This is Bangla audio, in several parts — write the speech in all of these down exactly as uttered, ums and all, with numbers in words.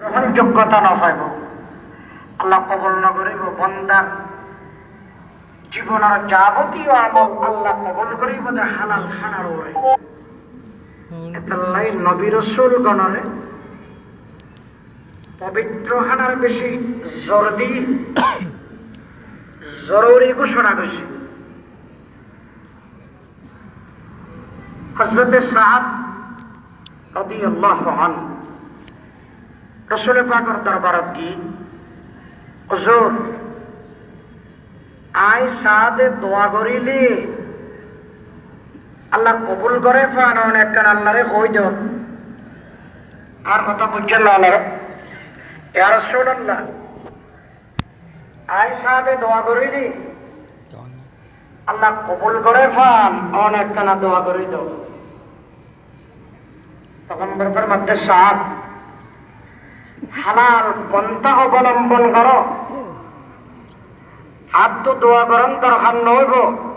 যোগ্যতা না পাইব আল্লাহ কবল না করিব বন্দার জীবনের যাবতীয় আমল আল্লাহ কবল করিব যে হালাল খানার ওরে এতাল্লাই নবী রাসূল গণরে পবিত্র হানার বেশি জোর দিয়ে জরুরি ঘোষণা করছে। হযরত সাদ রাদিয়াল্লাহু আনহু রাসূল পাকের দরবারত কি হুজুর আই সাদে দোয়া করিলে আল্লাহ কবুল করে পান অনেক কান আল্লাহরে কই দাও আর কথা বুঝছেন না আল্লাহ ইয়া রাসূলুল্লাহ আই সাদে দোয়া করিলে আল্লাহ কবুল করে পান অনেক কান দোয়া করি দাও। তখন বরফের মধ্যে সাদ হালাল পন্থা অবলম্বন করো আত্ম দোয়া করন দরকার নইব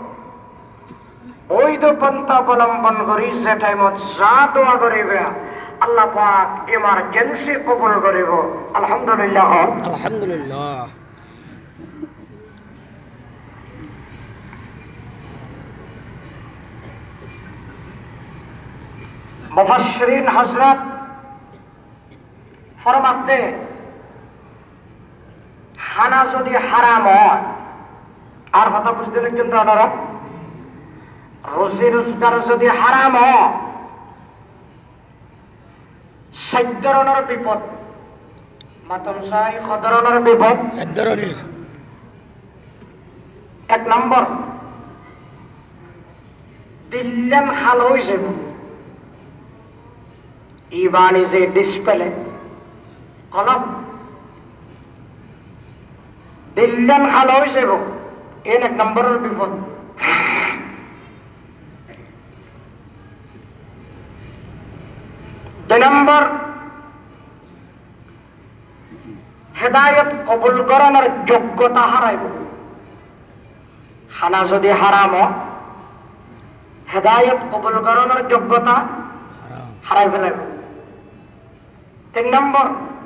বৈধ পন্থা অবলম্বন করি যে টাইমত যা দোয়া করিবে আল্লাহ পাক এমার্জেন্সি কবুল করিব। আলহামদুলিল্লাহ আলহামদুলিল্লাহ। মুফাসসিরিন হযরত ফরমাতে হানা যদি হারাম হয় আর কথা বুঝতে কিন্তু আপনারা রুজি রোজগার যদি হারাম হয় সাত ধরনের বিপদ মাতন চাই কত ধরনের বিপদ সাত ধরনের। এক নম্বর দিল্লাম হাল হয়ে যাব ইবান ইজ এ ডিসপ্লে কলম দিল্লাম হাল হয়ে যাব এন এক নম্বরের বিপদ। দুই নম্বর হেদায়ত কবুল করানোর যোগ্যতা হারাইব খানা যদি হারাম হেদায়ত কবুল করানোর যোগ্যতা হারাই ফেলাইব। তিন নম্বর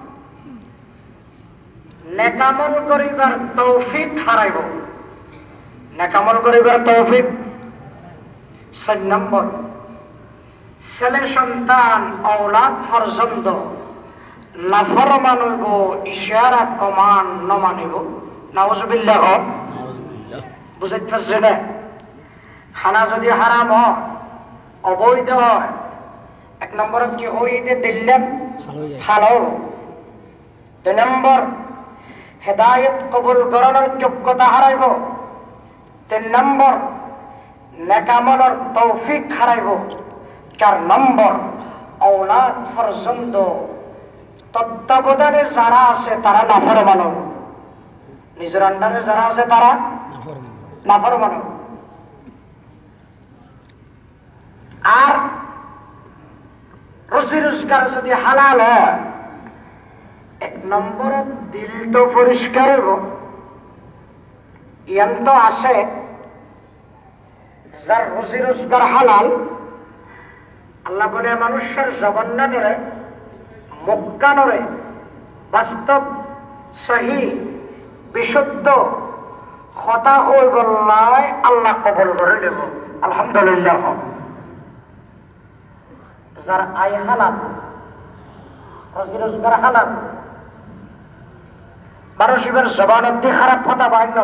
নেকামল করিবার তৌফিক হারাইব নেকামল করিবার তৌফিক। চার নম্বর ছেলে সন্তান ঔলাদ ফরজন্দ নাফরমান হইব ইশারা কমান নমানিব নাউজুবিল্লাহ। বুঝাইতে পারছে না খানা যদি হারাম হয় অবৈধ হয় এক নম্বর কি হইতে দিল্লাম হালো। দুই নম্বর হেদায়ত কবুল করানোর যোগ্যতা হারাইব। তিন নম্বর নেকামলের তৌফিক হারাইব। চার নম্বর ঔলাদ ফরজন্দ তত্ত্বাবধানে যারা আছে তারা নাফরমান নিজের আন্ডারে যারা আছে তারা নাফরমান। আর রুজি রোজগার যদি হালাল হয় এক নম্বরে দিল তো পরিষ্কার হইব ইয়ান তো আছে যার রুজি রোজগার হালাল আল্লাহ বলে মানুষের জবান না ধরে মুক্কা নরে বাস্তব সহি বিশুদ্ধ কথা হই বললাই আল্লাহ কবুল করে দেব। আলহামদুলিল্লাহ। যার আয় হালাল রুজি রোজগার হালাল মানুষ এবার জবান অব্দি খারাপ কথা বান্য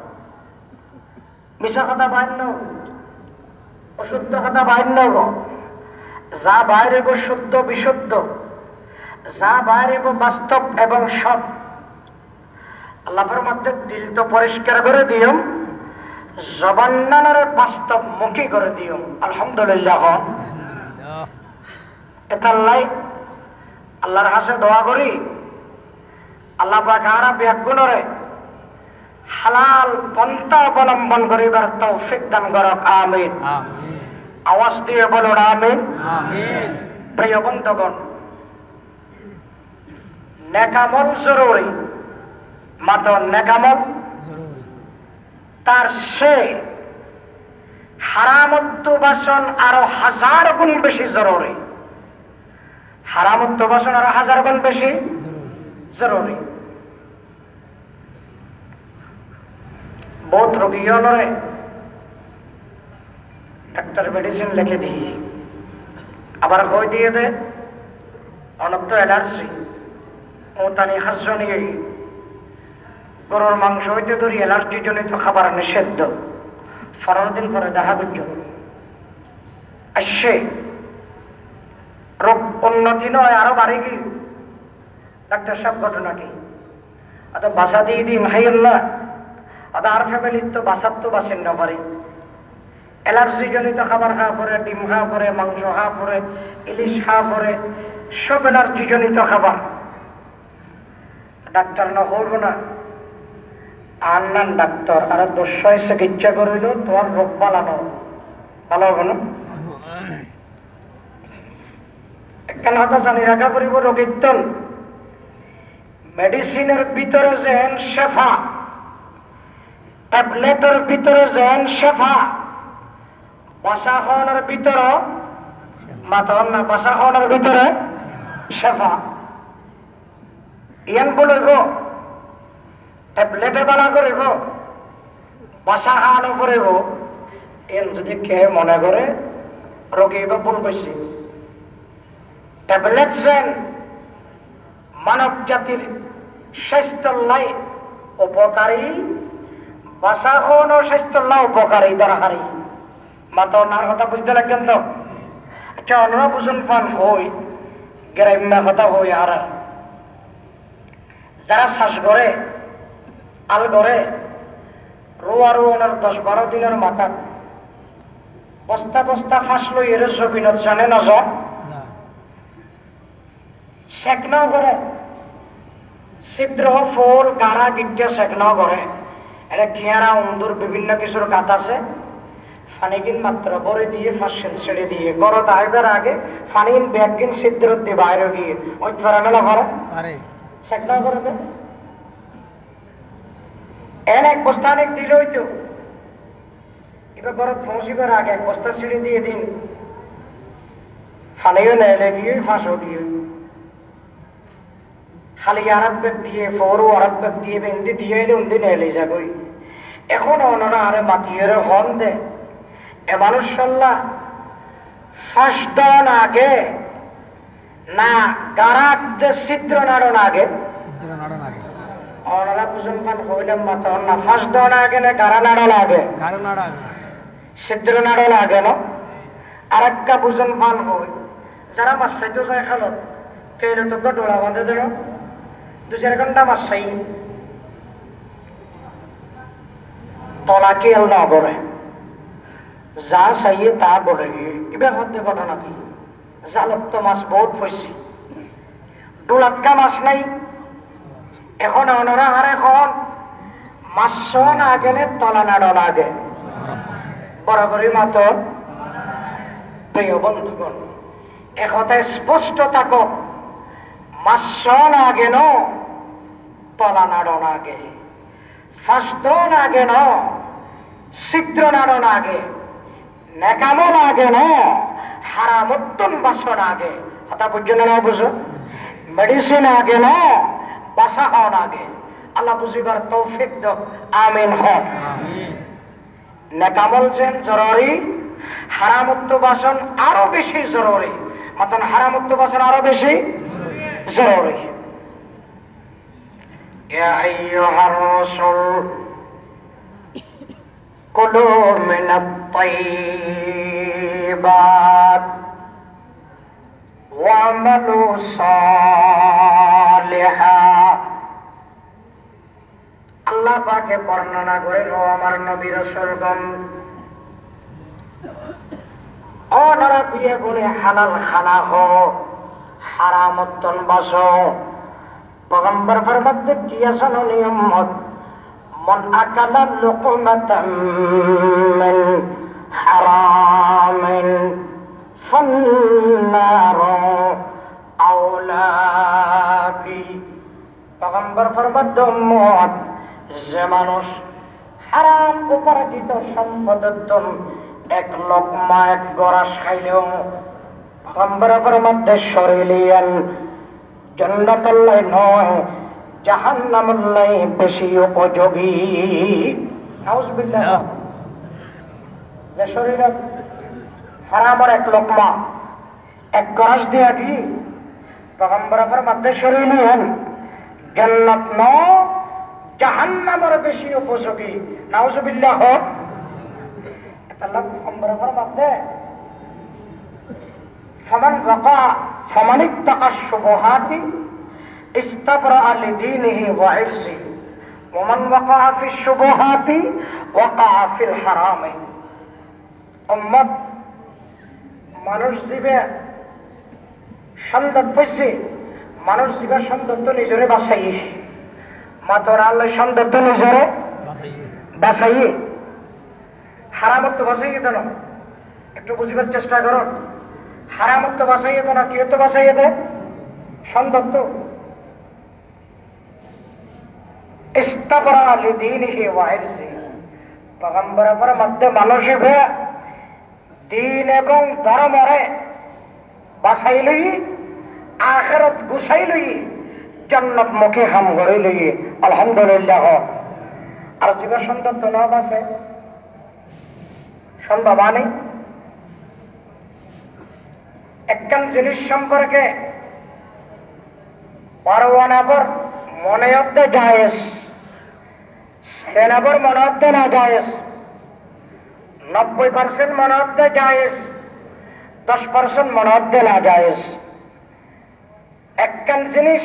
মিশা কথা বান্য অশুদ্ধ কথা বান্য যা বাইরে গো শুদ্ধ বিশুদ্ধ যা বাইরে গো বাস্তব এবং সব আল্লাহর মধ্যে দিল তো পরিষ্কার করে দিও জবান্নানের বাস্তব মুখী করে দিও। আলহামদুলিল্লাহ। এতাল্লাই আল্লাহর কাছে দোয়া করি আল্লাহ পাক আরা ব্যাগুণরে হালাল পন্থা অবলম্বন করিবার তৌফিক দান করক। আমিন। আওয়াজ দিয়ে বলুন আমিন। প্রিয় বন্ধুগণ নেকামল জরুরি মাত্র নেকামল তার সে হারামত্ব বাসন আরো হাজার গুণ বেশি জরুরি হারামত্ব বাসন আরো হাজার গুণ বেশি জরুরি। বহুত রোগী হলরে ডাক্তার মেডিসিন লিখে দিয়ে আবার বই দিয়ে দে অনত্য অ্যালার্জি ও তানি হাসনি গরুর মাংস হইতে ধরি অ্যালার্জি জনিত খাবার নিষিদ্ধ। পনেরো দিন পরে দেখা করছ আসছে রোগ উন্নতি নয় আরো বাড়ে কি ডাক্তার সাহেব ঘটনা কি অত বাসা দিয়ে দিন হাইল্লা অত আর ফ্যামিলির তো বাসার তো বাসেন না পারে অ্যালার্জি জনিত খাবার খাওয়া পরে ডিম খাওয়া পরে মাংস খাওয়া পরে ইলিশ খাওয়া পরে সব অ্যালার্জি জনিত খাবার ডাক্তার না হইব না আর নান ডাক্তার আর দশয় চিকিৎসা করিল তোমার রোগ পালানো ভালো হবে না। একখান কথা জানি রাখা পড়িব রোগীর মেডিসিনের ভিতরে যেন শেফা ট্যাবলেটের ভিতরে যেন শেফা বাসা খাওয়ানোর ভিতরে মাথন না বাসা খাওয়ানোর ভিতরে শেফা ইয়ান বলিব ট্যাবলেটে বালা করিব বাসা খাওয়ানো করিব এন যদি কে মনে করে রোগী বা ভুল করছি। ট্যাবলেট যেন মানব জাতির স্বাস্থ্যর লাই উপকারী বাসা খাওয়ানো স্বাস্থ্যর লাই উপকারী দরকারি মাত্র ওনার কথা বুঝতে লাগছেন তো। আচ্ছা অন্যরা বুঝুন পান হই গ্রাম্য কথা হই আর যারা শ্বাস করে আল করে রোয়া রোয়ানোর দশ বারো দিনের মাথা বস্তা বস্তা ফাঁস লই এর জমিনত জানে না যা সেকনাও করে ছিদ্র ফোল গাড়া গিট্টা সেকনাও করে এটা কিয়ারা উন্দুর বিভিন্ন কিছুর গাত আছে ফানিকিন মাত্র বরে দিয়ে ফাঁসেন ছেড়ে দিয়ে গরত আইবার আগে ফানিন ব্যাগিন ছিদ্র দিয়ে বাইরে গিয়ে ওই ফেরামেলা করে সেকনাও করবে এন এক বস্তা অনেক দিল হইতো এবার গরত পৌঁছিবার আগে এক বস্তা ছেড়ে দিয়ে দিন ফানিও নেলে গিয়ে ফাঁসও দিয়ে খালি আরব ব্যাগ দিয়ে ফোরও আরব ব্যাগ দিয়ে বেন্দি দিয়ে এলে উন্দি নেলে যাবই এখন ওনারা আরে মাতিয়ে হন দে এ মানুষ সাল্লাহ ফাঁস দেওয়ার আগে না গারাত যে ছিদ্র নাড়ন আগে ওনারা বুঝুন পান হইলাম মাথা না ফাঁস দেওয়ার আগে না গাড়া নাড়ন আগে ছিদ্র নাড়ন আগে না আর একটা বুঝুন পান হই যারা মাছ খাইতে চায় খালো কেলে তো ডোলা বাঁধে দেব দু চার ঘন্টা মাছ চাই তলা কি এল না বলে যা চাইয়ে তা বলে গিয়ে এবার হতে ঘটনা কি জালত তো মাছ বহুত পয়সি ডোলাটকা মাছ নাই এখন ওনারা আর এখন মাছ না গেলে তলা নাড়ন আগে বড় করে মাত্র প্রিয় বন্ধুগণ একথায় স্পষ্ট থাকো মাছ না আগে ন তলা নাড়ন আগে ফাঁসদন আগে ন ছিদ্র নাড়ন আগে নেকামল আগে ন হারামুত্তম বাসন আগে কথা বুঝছেন না বুঝো মেডিসিন আগে ন বাসা হন আগে আল্লাহ বুঝিবার তৌফিক দ আমিন হন। নেকামল যেন জরুরি হারামুত্ত বাসন আরো বেশি জরুরি মতন হারামুত্ত বাসন আরো বেশি জরুরি। ইয়া আইয়ুহার রাসূল কুলু মিনাত তাইয়্যিবাত ওয়া'মালু সালিহা। আল্লাহ পাকে বর্ণনা করেন ও আমার নবী রাসূলগণ ওনারা বিয়ে বলে হালাল খানা হো হারামত্তন বাস পয়গম্বর ফরমাতে কি আছে নিয়মত মন আকালা লুকমাতাম মিন হারামিন ফান্নার আওলা বি। পয়গম্বর ফরমাতে উম্মত যে মানুষ হারাম উপার্জিত সম্পদের এক লোকমা এক গরাস খাইলেও পয়গম্বরের মধ্যে শরীলিয়ান জান্নাতুল্লাহ নয় জাহান্নামুল্লাই বেশি উপযোগী। নাউজুবিল্লাহ। যে শরীরে হারামের এক লোকমা এক গরাস দিয়া কি পয়গম্বরের মধ্যে শরীর নিয়েন জান্নাত ন জাহান্নামের বেশি উপযোগী। নাউজুবিল্লাহ। এটা লোক পয়গম্বরের মধ্যে ফামান ওয়াকা ফামান ইত্তাকা শুবহাতি ইস্তাবরা লিদীনিহি ওয়া ইরজিহি ওয়া মান ওয়াকা ফি শুবহাতি ওয়াকা ফিল হারামি। উম্মত মানুষ জীবে সন্দেহ হয়েছে, মানুষ জীবের সন্দেহ তো নিজরে বাঁচাই, মাতর আল্লাহ সন্দেহ তো নিজরে বাঁচাই, হারামত তো বাঁচাইয়ে দেন। একটু বুঝবার চেষ্টা করো, হারামত তো বাঁচাইয়ে দেন, কি তো বাঁচাইয়ে দেয় সন্দেহ তো। ইস্তাবরা লিদীনিহি ওয়া ইরজিহি, পয়গম্বরের মধ্যে মানুষের দিন এবং ধর্মরে বাছাই লই, আখিরাত গুছাই লই, জান্নাত মুখে হাম করে লই। আলহামদুলিল্লাহ। আর জীবের সন্দেহ তো না আছে, সন্দেহ মানে একখান জিনিস সম্পর্কে পারওয়ানাবর মনে হতে জায়েজ, সেনাবর মনে হতে না জায়েজ, নব্বই পার্সেন্ট মনে হতে জায়েজ, দশ পার্সেন্ট মনে হতে না জায়েজ। একখান জিনিস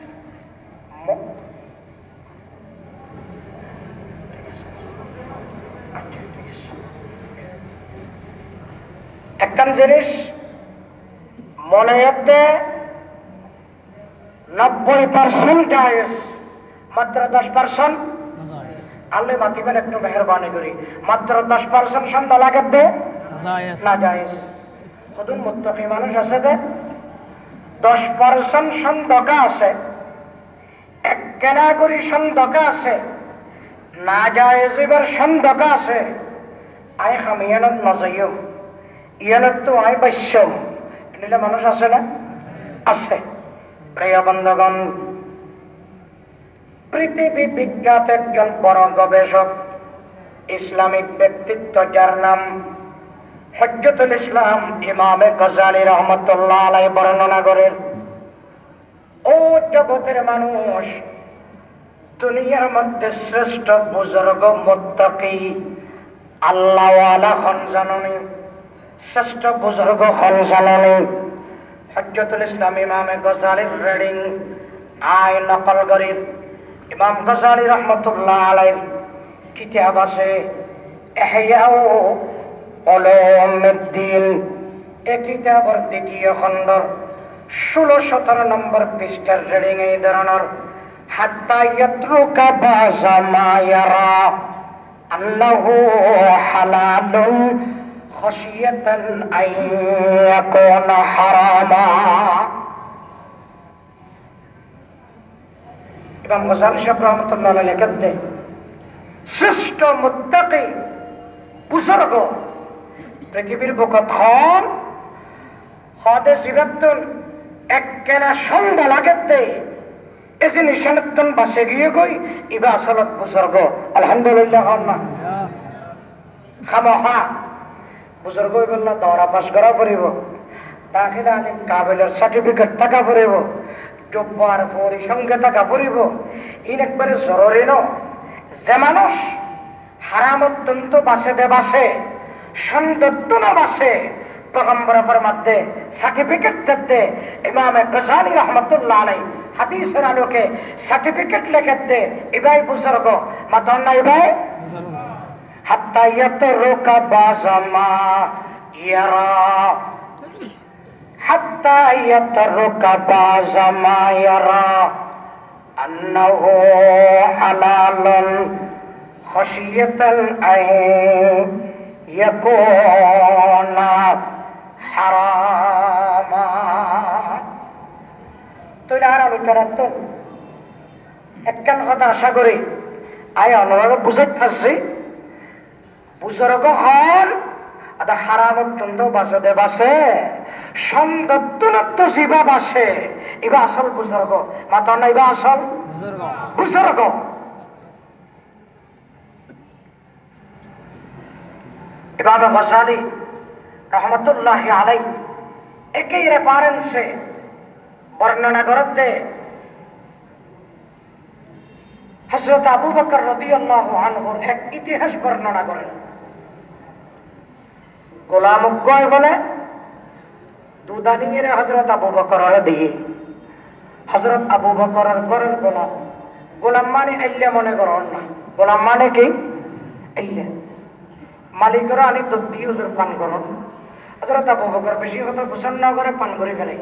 একখান জিনিস মনে হতে নব্বই পার্সেন্ট জায়েজ, মাত্র দশ পার্সেন্ট আল্লাহ মাতিবেন একটু মেহরবানি করি, মাত্র দশ পার্সেন্ট সন্দেহ লাগে দে না জায়েজ। কদম মুত্তাকি মানুষ আছে দে দশ পার্সেন্ট সন্দেহ আছে, এক ক্যাটাগরি সন্দেহ আছে, না জায়েজ এবার সন্দেহ আছে। আই খাম ইয়ানত নজাইম, ইয়ানত তো আই বাইশ্যম, এগুলো মানুষ আছে না? আছে। প্রিয় বন্ধুগণ, পৃথিবী বিখ্যাত একজন বড় গবেষক, ইসলামিক ব্যক্তিত্ব যার নাম হজ্জতুল ইসলাম ইমামে গজালি রহমতুল্লাহ আলাইহি বর্ণনা করেন, ও জগতের মানুষ, দুনিয়ার মধ্যে শ্রেষ্ঠ বুজুর্গ মুত্তাকি আল্লাহওয়ালা হন জাননি, শ্রেষ্ঠ বুজুর্গ হন জাননি। হজ্জতুল ইসলাম ইমামে গজালির রিডিং আই নকল করি। ইমাম গজালি রহমতুল্লাহ আলাইহির কিতাব আছে ইহয়া উলুমুদ্দিন, এই কিতাবের দ্বিতীয় খণ্ডর ষোলো সতেরো নম্বর পৃষ্ঠার রিডিং এই ধরনের, হাত্তা ইয়াতরুকা বাযা মা ইয়ারা আন্নাহু হালালুন খাশিয়াতান আন ইয়াকুনা হারামা। ইমাম গজালি সাহেব রহমতুল্লাহ আলাইহি লিখতে, শ্রেষ্ঠ মুত্তাকি বুজুর্গ পৃথিবীর বুকত হন হদে জীবাত্তন এককেনা সন্ধ্যা লাগেতে এই যে নিশানত্তন বাসে গিয়ে গই ইবা আসলত বুজুর্গ। আলহামদুলিল্লাহ। হন না খামোহা বুজুর্গ বললা দৌড়া পাস করা পড়িব, তাকে আনি কাবিলের সার্টিফিকেট টাকা পড়িব, জব্বার পরিসংখ্যা টাকা পড়িব, ইন একবারে জরুরি ন যে মানুষ হারাম অত্যন্ত বাসে দে বাসে সন্দত্ত না বাসে পয়গম্বরের মধ্যে সার্টিফিকেট দিতে ইমামে গজালি রহমতুল্লাহ আলাইহি হাদিসের আলোকে সার্টিফিকেট লিখে দে ইবাই বুজুর্গ মাতন না ইবাই। হাত্তা ইয়াতরুকা বাযা মা ইয়ারা, হাত্তা ইয়াতরুকা বাযা মা ইয়ারা আন্নাহু হালালুন খাশিয়াতান আন ইয়াকুনা হারামা। তুই আর আমি তো একখান কথা আশা করি আয় অনুরাগ বুঝাইতে পারছি, বুজুর্গ হন আদা হারাম অত্যন্ত বাসদে বাসে সন্দত্তনত্ব জীবা বাসে ইবা আসল বুজুর্গ মাতা না ইবা আসল বুজুর্গ। ইমাম গজালি রহমতুল্লাহ আলাই একই রেফারেন্সে বর্ণনা করতে হযরত আবু বকর রাদিয়াল্লাহু আনহুর এক ইতিহাস বর্ণনা করেন। গোলাম কয় বলে দুদানিয়ে হযরত আবু বকরের দিয়ে হযরত আবু বকরের ঘরের গোলাম। গোলাম মানে আইলে মনে করেন না, গোলাম মানে কি আইলে মালিকরা আনি দুধ দিয়ে হুজুর পান করুন। হযরত আবু বকর বেশি কথা পছন্দ না করে পান করে ফেলে।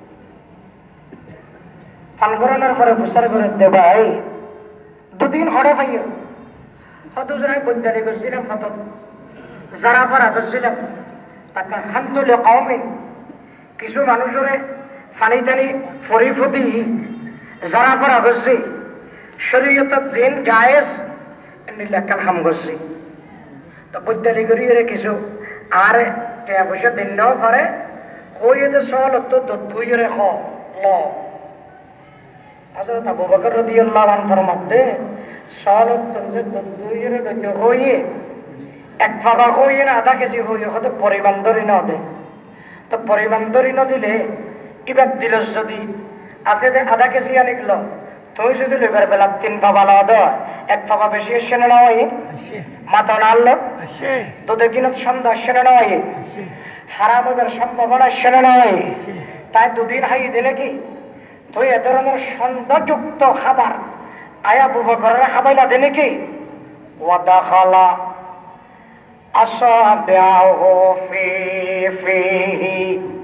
পান করানোর পরে প্রচার করে দে ভাই দুদিন হরে ভাইও হত জনে বৈদ্যারি করছিলাম, হত যারা পারা করছিলাম তাকে হান্তুলে কওমিন কিছু মানুষরে ফানি টানি ফরি ফুটি যারা পারা করছি শরীয়তত জিন জায়েজ নিলাকান হাম করছি। তো বৈদ্যারি করি কিছু আর টাকা পয়সা দিনও পারে ওই যে সল তো দুইরে হ ল হযরত আবু বকর রাদিয়াল্লাহু আনহুর মধ্যে সল তো যে দুইরে দতে হইয়ে এক ফাবা হইয়ে না আধা কেজি হইয়ে হয়তো পরিমাণ ধরে না দে। তো পরিমাণ ধরে না দিলে এবার দিল যদি আছে যে আধা কেজি আনি গেল তুই যদি লেবার বেলা তিন ফাবা লাও দেয় এক ফাবা বেশি এসে না হয় মাথা না আনলো তোদের কিনা সন্ধ্যা আসছে না হয় হারাম হইবার সম্ভাবনা আসছে না হয়। তাই দুদিন হাই দিলে কি তুই এ ধরনের সন্দেহযুক্ত খাবার আয়া আবু বকরের খাবাইলা দিলে কি ওয়াদাখালা আসাবিআহু ফি ফিহি।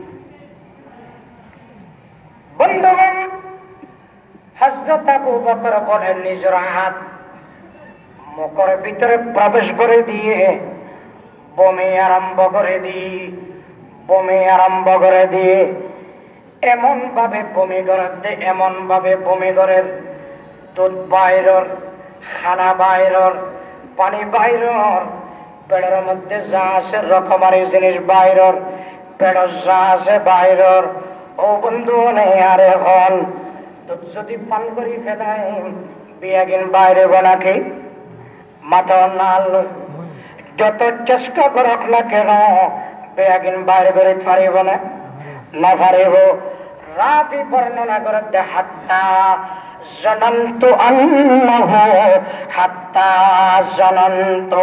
বন্ধুগণ হযরত আবু বকর বলেন নিজের হাত মুখের ভিতরে প্রবেশ করে দিয়ে বমি আরম্ভ করে দিয়ে বমি আরম্ভ করে দিয়ে এমন ভাবে বমি করার দে এমন ভাবে বমি করেন দুধ বাইরর খানা বাইরর পানি বাইরর পেটের মধ্যে যা আছে রকমারি জিনিস বাইরর পেটের যা আছে বাইরর। ও বন্ধু নেই আরে হল দুধ যদি পান করি ফেলাই বিয়াগিন বাইরে বানাকে মাথা নাল যত চেষ্টা করক না কেন বেয়াগিন বাইরে বেরোতে পারিব না না পারিব। রাবি বর্ণনা করতে হাত্তা জানান্তু আন্নাহু হাত্তা জানান্তু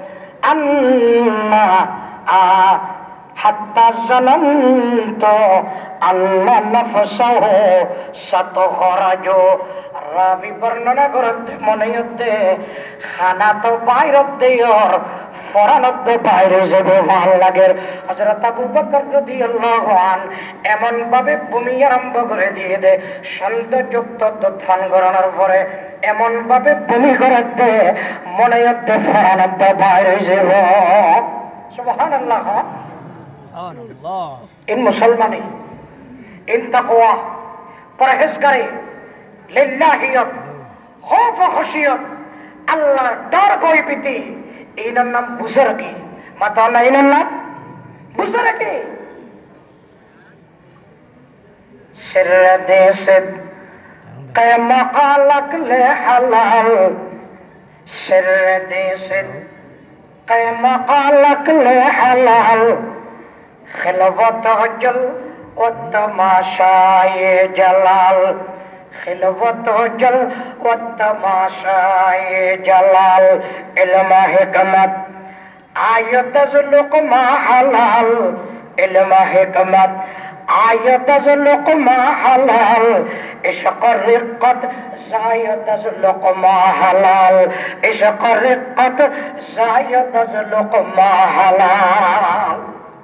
আন্না আ হাত্তা জানান্তু আন্না নাফসাহু সাতখরাজু। রাবি বর্ণনা করতে মনে হতে খানা তো বাইরে দেওয়ার ফরানদ্দ বাইরে যাবে ভাল লাগে। হযরত আবু বকর রাদিয়াল্লাহু আনহু এমন ভাবে বমি আরম্ভ করে দিয়ে দে সন্দেহযুক্ত দুধপান করানোর পরে এমন ভাবে বমি করে দে মনে হতে ফরানদ্দ বাইরে যাব। সুবহানাল্লাহ। ইন মুসলমানি ইন তাকওয়া পরহেজগারি লিল্লাহিয়ত খৌফ ও খশিয়ত আল্লাহর ডর ভয় ভীতি এইনার নাম বুজুর্গি। মাতা না এইনার নাম বুজুর্গি। সির দেশ কায়মা কালাক লে হালাল সির দেশ কায়মা কালাক লে হালাল খিলবত জল ও তমাশায়ে জালাল খিলবত জল ও তমাশায়ে জালাল ইলম হিকমত আয়াত লুকমা হালাল ইলম হিকমত আয়াত লুকমা হালাল ইশক রিকত জায়াত লুকমা হালাল ইশক রিকত জায়াত লুকমা হালাল।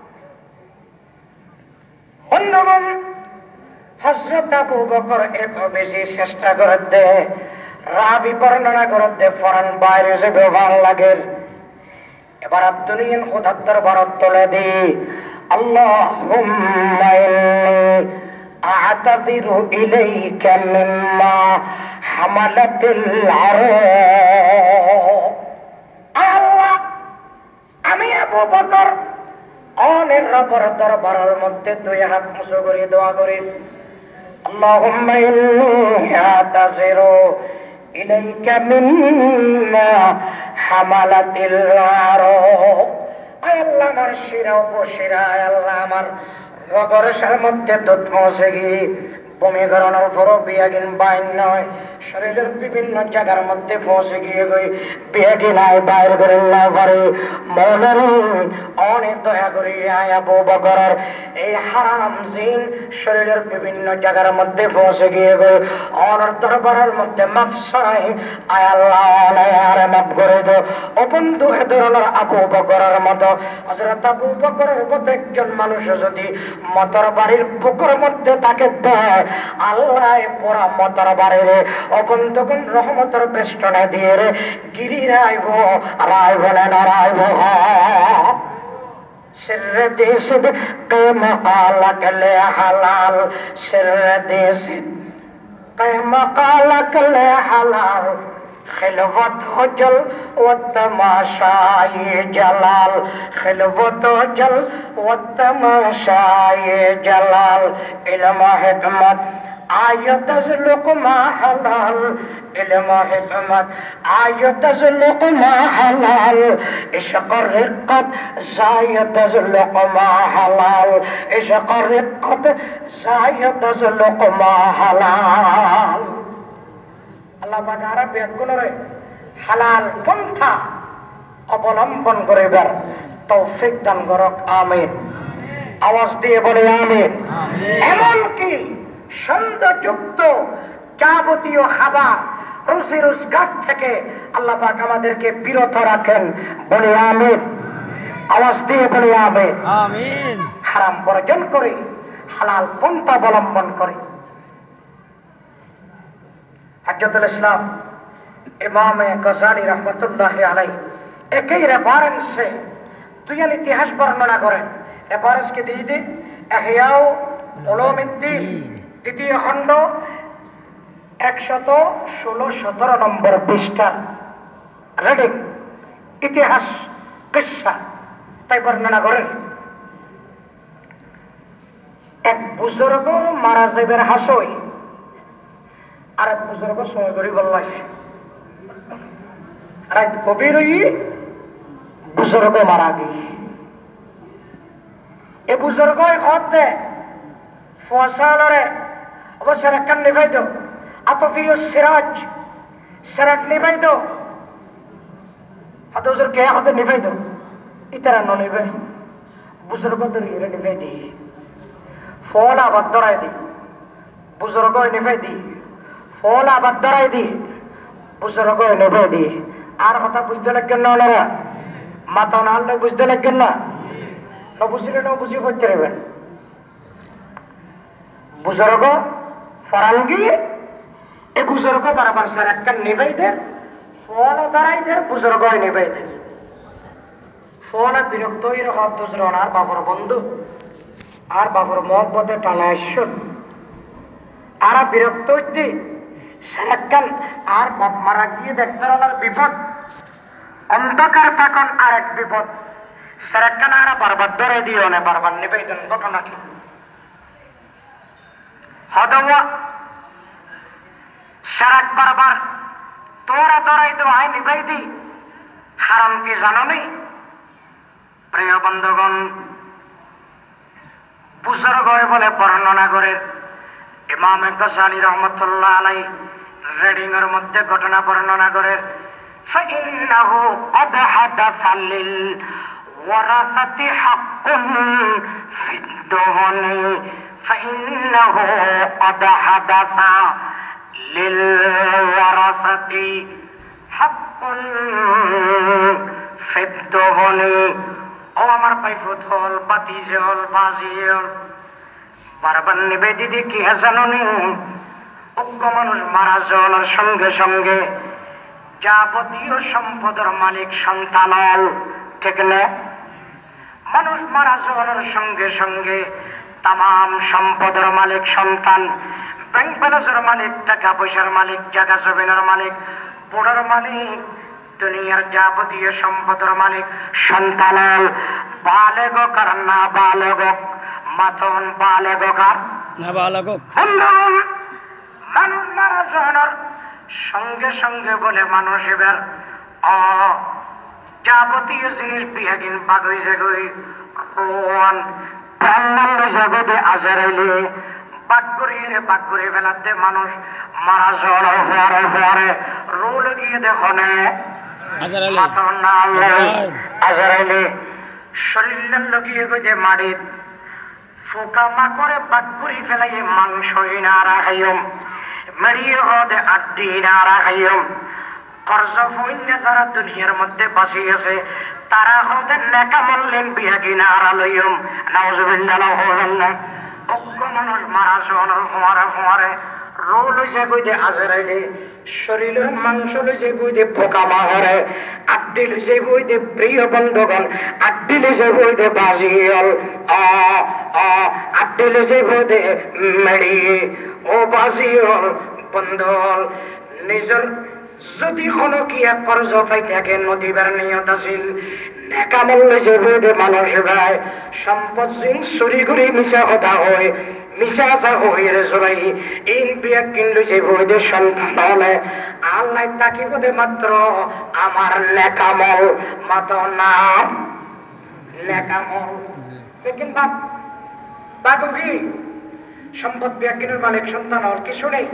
বন্ধুগণ হযরত আবু বকর এত বেশি চেষ্টা করতে রাবি বর্ণনা করতে ফরান বাইরে যে ভাল লাগে। এবার দুনিয়ান খোদার দরবারত তুলে দি আল্লাহুম্মা ইন্নী আ'তাযিরু ইলাইকা মিম্মা হামালাতিল আরব। আল্লাহ আমি আবু বকর অনের রবের দরবারের মধ্যে দুই হাত মুছো করে দোয়া করি আল্লাহুম্মা ইন্নী আ'তাযিরু ইলাইকা মিম্মা হামালাতিল আরুক। আয় আল্লাহ, আমার শিরা উপশিরা, আয় আল্লাহ আমার রগরের মধ্যে দুধ পৌঁছে গিয়ে বমি করানোর পরও বিয়াগিন বাইন নয়, শরীরের বিভিন্ন জায়গার মধ্যে পৌঁছে গিয়ে গই বিয়াগিন আয় বাইর করে না পারে। মৌলার অনেক দয়া করি আয় আবু বকরের এই হারাম জিন শরীরের বিভিন্ন জায়গার মধ্যে পৌঁছে গিয়ে গই অনর দরবারের মধ্যে মাফ চাই। আয় আল্লাহ আর মাফ করে দো। ও বন্ধু, এ ধরনের আবু বকরের মতো হযরত আবু বকরের মতো একজন মানুষ যদি মতর বাড়ির পুকুর মধ্যে তাকে দেয়, আল্লাহ পুরা মতর বাড়ির অবন্তগুন রহমতের বেষ্টনে দিয়ে রে গিরি রাইব রাইব না রাইব। सिर देश के मकालक ले हलाल, सिर देश के मकालक ले हलाल, खिलवत हो जल व तमाशाए जलाल, खिलवत हो जल व तमाशाए जलाल। इल्म हिकमत आयत लुकमा हलाल, इल्म हिकमत आयत लुकमा हलाल, इश्क रिक्कत जायत लुकमा हलाल, इश्क रिक्कत जायत लुकमा हलाल। আল্লাহ পাক আরবে গুণরে হালাল পন্থা অবলম্বন করিবার তৌফিক দান করুক, আমিন। আওয়াজ দিয়ে বলে আমিন। এমনকি সন্দেহযুক্ত যাবতীয় খাবার রুজি রোজগার থেকে আল্লাহ পাক আমাদেরকে বিরত রাখেন, বলে আমিন। আওয়াজ দিয়ে বলে আমিন। আমিন। হারাম বর্জন করে হালাল পন্থা অবলম্বন করে। হযরতুল ইসলাম ইমাম গজালি রহমতুল্লাহ আলাইহি একই রেফারেন্সে দুইজন ইতিহাস বর্ণনা করেন। রেফারেন্সকে দিয়ে দিই ইহয়া উলুমিদ্দিন দ্বিতীয় খণ্ড একশত ষোলো সতেরো নম্বর পৃষ্ঠা রেডিং ইতিহাস কিসসা। তাই বর্ণনা করেন এক বুজুর্গ মারা যাইবার হাসই আর এক বুজুর্গ সময় করি বললাই রাত গভীর হই বুজুর্গ মারা গিয়ে এ বুজুর্গ হতে ফসালরে অবসর একখান নিভাই দো আতফিও সিরাজ সিরাজ নিভাই দো হাত হুজুর কে হাতে নিভাই দো ইতারা ন নিবে বুজুর্গ ধরে নিভাই দি ফোন আবার ধরাই দি বুজুর্গ নিভাই দি ফোন আবার ধরাই দি বুজুর্গ নিভাই দি। আর কথা বুঝতে লাগবেন না, ওনারা মাথা না হলে বুঝতে লাগবেন না, ন বুঝলে ন বুঝি করতে পারবেন। বুজুর্গ ফরাঙ্গি এ বুজুর্গ বরাবর স্যার একটা নিভাই দেন ফোন ধরাই দেন বুজুর্গ নিভাই দেন। ফোন বিরক্ত হয়ে রকম দুজন আর বাবর বন্ধু আর বাবর মহব্বতে টানা ঈশ্বর আর বিরক্ত হইতে সেখান আর বাপ মারা গিয়ে দেখতে ওনার বিপদ অন্ধকার তখন আর এক বিপদ সেখান আর বারবার ধরে দিয়ে অনে বারবার নিবেদন ঘটনা কি হদওয়া সারাক বারবার তোরা ধরাই তো আয় নিবাই দি হারাম কি জানো নেই? প্রিয় বন্ধুগণ, বুজুর্গ বলে বর্ণনা করে ইমাম গজালি রহমতুল্লাহ আলাইহি রেডিং এর মধ্যে ঘটনা বর্ণনা করে ফাইন্নাহু ক্বাদ হাদাসা লিল ওয়ারাসাতি হাক্কুন ফিদ দুহনি ফাইন্নাহু ক্বাদ হাদাসা লিল ওয়ারাসাতি হাক্কুন ফিদ দুহনি। ও আমার ভাই ফুথল পাতিজল বাজিল বারবার নিবেদিত কি হাসানি অজ্ঞ মানুষ মারা যাওয়ার সঙ্গে সঙ্গে যাবতীয় সম্পদের মালিক সন্তান, ঠিক না? মানুষ মারা যাওয়ার সঙ্গে সঙ্গে তাম সম্পদের মালিক সন্তান, ব্যাংক ব্যালেন্সের মালিক, টাকা পয়সার মালিক, জায়গা জমিনের মালিক, পোড়ার মালিক, দুনিয়ার যাবতীয় সম্পদের মালিক সন্তান। বালেগ আর না বালেগ মাথন বালেগ আর নাবালক বন্ধুগণ, মানুষ মারা যাওয়ার সঙ্গে সঙ্গে বলে মানুষ এবার অ যাবতীয় জিনিস বিহাগিন বাগ হয়ে যাগই রোয়ান প্রাণদণ্ড জগতে আজারাইলে বাক করিয়ে রে বাক করে ফেলাতে মানুষ মারা যাওয়ার হওয়ারে হওয়ারে রোল গিয়ে দেখো নে আজার আলী মাথা না আজারাইলে শরীরের লগিয়ে গিয়ে মাটির ফোকা মা করে বাক করে ফেলাই মাংস না রাখাইম মেরিয়ে হদে আড্ডি না রাখাইম কর্জ ফইন্যা যারা দুনিয়ার মধ্যে বাঁচি আছে তারা হতে নেকা মল্লেন বিহাগি না আড়ালইম নাউজুবিল্লাহ হবেন না অজ্ঞ মানুষ মারা যাওয়ার ফোয়ারে ফোয়ারে রোল হয়েছে কইতে আজরাইলে শরীরের মাংস লইছে কইতে পোকা মাহরে আড্ডি লইছে কইতে প্রিয় বন্ধুগণ আড্ডি লইছে কইতে বাজিল আ আ আড্ডি লইছে কইতে মেড়ি ও বাজিল বন্ধুল নিজের যদি কোনো কি এক কর্জ পাই থাকে নদীবার নিয়ত আছিল নেকামল লইছে কইতে মানুষ ভাই সম্পদ সিং চুরি করে মিশা কথা হয় মিশা আসা হইরে জোরাই ইন বিয়া কিনলো যে বইদের সন্তান হলে আল্লাহ তাকে বোধে মাত্র আমার নেকামল মাত নাম নেকামল কিন্তু বাপ বাবু কি সম্পদ ব্যাকিনের মালিক সন্তান হল কিছু নেই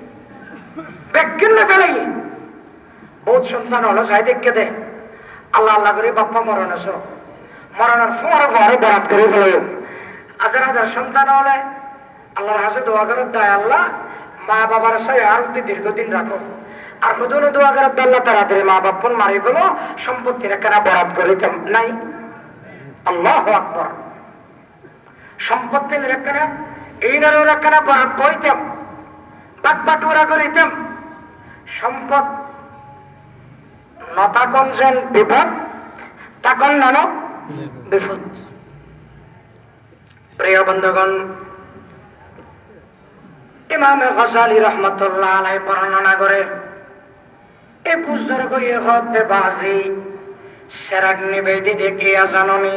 ব্যাকিন না ফেলাই বহুত সন্তান হলো চাই দেখকে দে আল্লাহ আল্লাহ করে বাপ্পা মরণ আছো মরণের ফোয়ারে ফোয়ারে বরাত করে ফেলে হাজার হাজার সন্তান হলে আল্লাহর হাসে দোয়া করার দায় আল্লাহ মা বাবার সাথে আর অতি দীর্ঘদিন রাখো আর নতুন দোয়া করার দায় আল্লাহ তাড়াতাড়ি মা বাপন মারি ফেলো সম্পত্তির একখানা বরাত করিতাম নাই আল্লাহু আকবার সম্পত্তির একখানা এই নারের একখানা বরাত বইতাম বাট বাটুরা করিতাম সম্পদ নতাকন যেন বিপদ তাকন নানো বিপদ প্রিয় বন্ধুগণ ইমাম গজালি রহমতুল্লাহ আলাইহি বর্ণনা করে এ বুজুর্গ এ হতে বাজি সেরাক নিবেদি দেখিয়া জাননি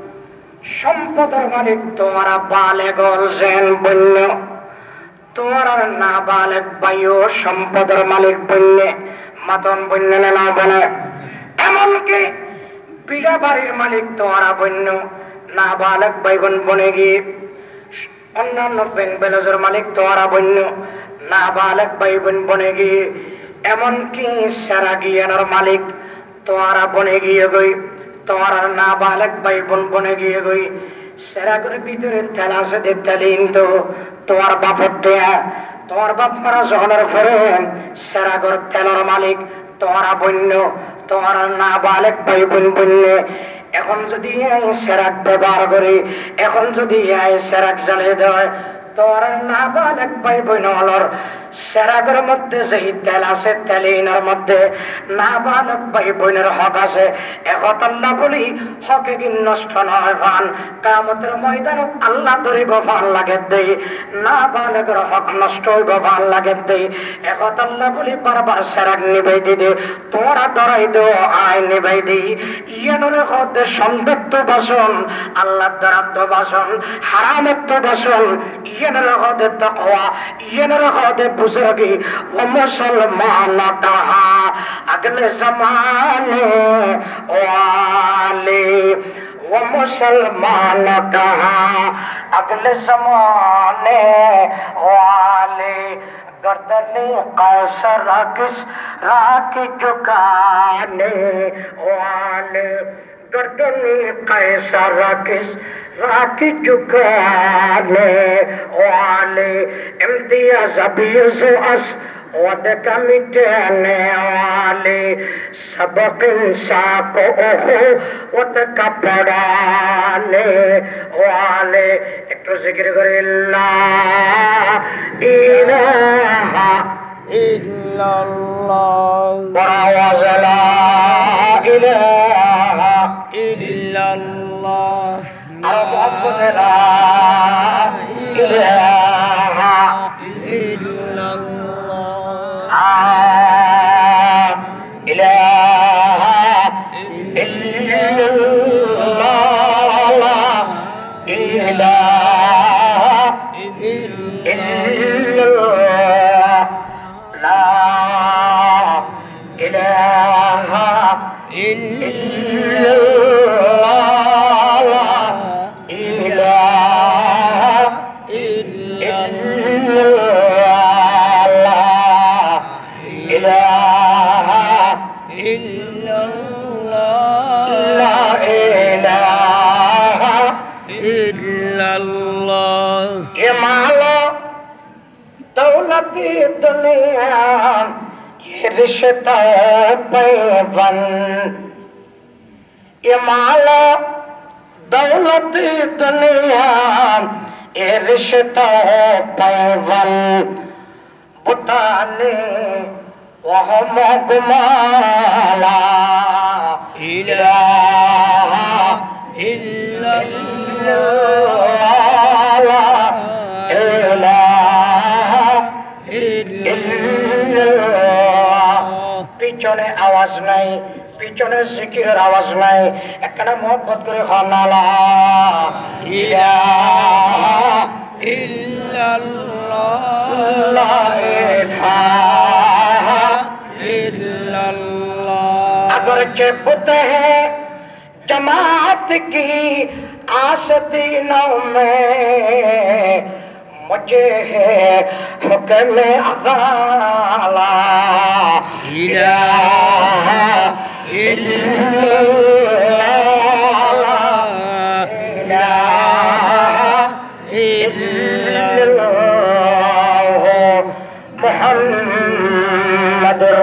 সম্পদের মালিক তোমারা বালে গল যেন বন্য তোমার না বালেক বাইও সম্পদের মালিক বন্যে মাতন বন্য না বলে এমনকি বিড়া বাড়ির মালিক তোমারা বন্য না বালেক বাইবন বনে গিয়ে অন্যান্য বেন বেলজের মালিক তোয়ারা বন্য না বালেক ভাই বোন বনে গিয়ে এমনকি সারা গিয়ানোর মালিক তোয়ারা বনে গিয়ে গই তোয়ারা না বালেক ভাই বোন বনে গিয়ে গই সেরা করে ভিতরে তেল আছে দে তেলিন তো তোমার বাপর দেয়া তোমার বাপ মারা জহনের পরে সেরা করে তেলর মালিক তোয়ারা বন্য তোমার না বালেক ভাই বোন বন্য এখন যদি সেরাক ব্যবহার করি এখন যদি সেরাক জ্বালিয়ে দেয় তোর না বালেক ভাই বোন হলর সেরাকের মধ্যে যেই তেল আছে তেলিনের মধ্যে না বালেক ভাই বোনের হক আছে একত আল্লাহ বলি হকে কি নষ্ট নয় ভান কিয়ামতের ময়দানত আল্লাহ ধরিব ভান লাগে দেই না বালেকের হক নষ্ট হইব ভান লাগে দেই একত আল্লাহ বলি বারবার সেরাক নিবাই দিদে তোরা ধরাই দো আয় নিবাই দিই ইয়ানোর হতে সম্পত্ত বাসন আল্লাহ দ্বারাদ্দ বাসন হারামত্ব বাসন ইয়ানোর হতে তাকওয়া ইয়ানোর হতে বুজুর্গি ও মুসলমান কাহা আগলে জমানে ওয়ালে ও মুসলমান কাহা আগলে জমানে ওয়ালে गर्दने कैसर किस राकी चुकाने वाले गर्दने कैसर किस राकी चुकाने वाले इम्तियाज अबीज़ अस वद का मिटाने वाले सबक इंसान को ओहो वद का पढ़ाने वाले एक तो जिक्र करे ला इलाहा ইল্লাল্লাহ वरावाज ला इलाहा ইল্লাল্লাহ और मोहब्बत ला इलाहा ইল্লাল্লাহ इलाहा इल्लल्लाह इलाहा ইলাহা ইল্লাল্লাহ লা ইলাহা ইল্লাল্লাহ ইলাহা ইল্লাল্লাহ লা ইলাহা ইল্লাল্লাহ ये मालो दौलती दुनिया ये रिश्ता पैबन ये मालो दौलती दुनिया ये रिश्ता पैबन बुताने वह मगमाला ইলাহা ইল্লাল্লাহ পিছনে আওয়াজ নাই, পিছনে জিকিরের আওয়াজ নাই, একখানা মোহব্বত করে হনালা ইলাহা ইল্লাল্লাহ ইল্লাল্লাহ अगर के पुत है जमात की आस्तीनों में मुझे है हुक्म अज़ाला ইলাহা ইল্লাল্লাহ इलाहा इल्लल्लाह मुहम्मदुर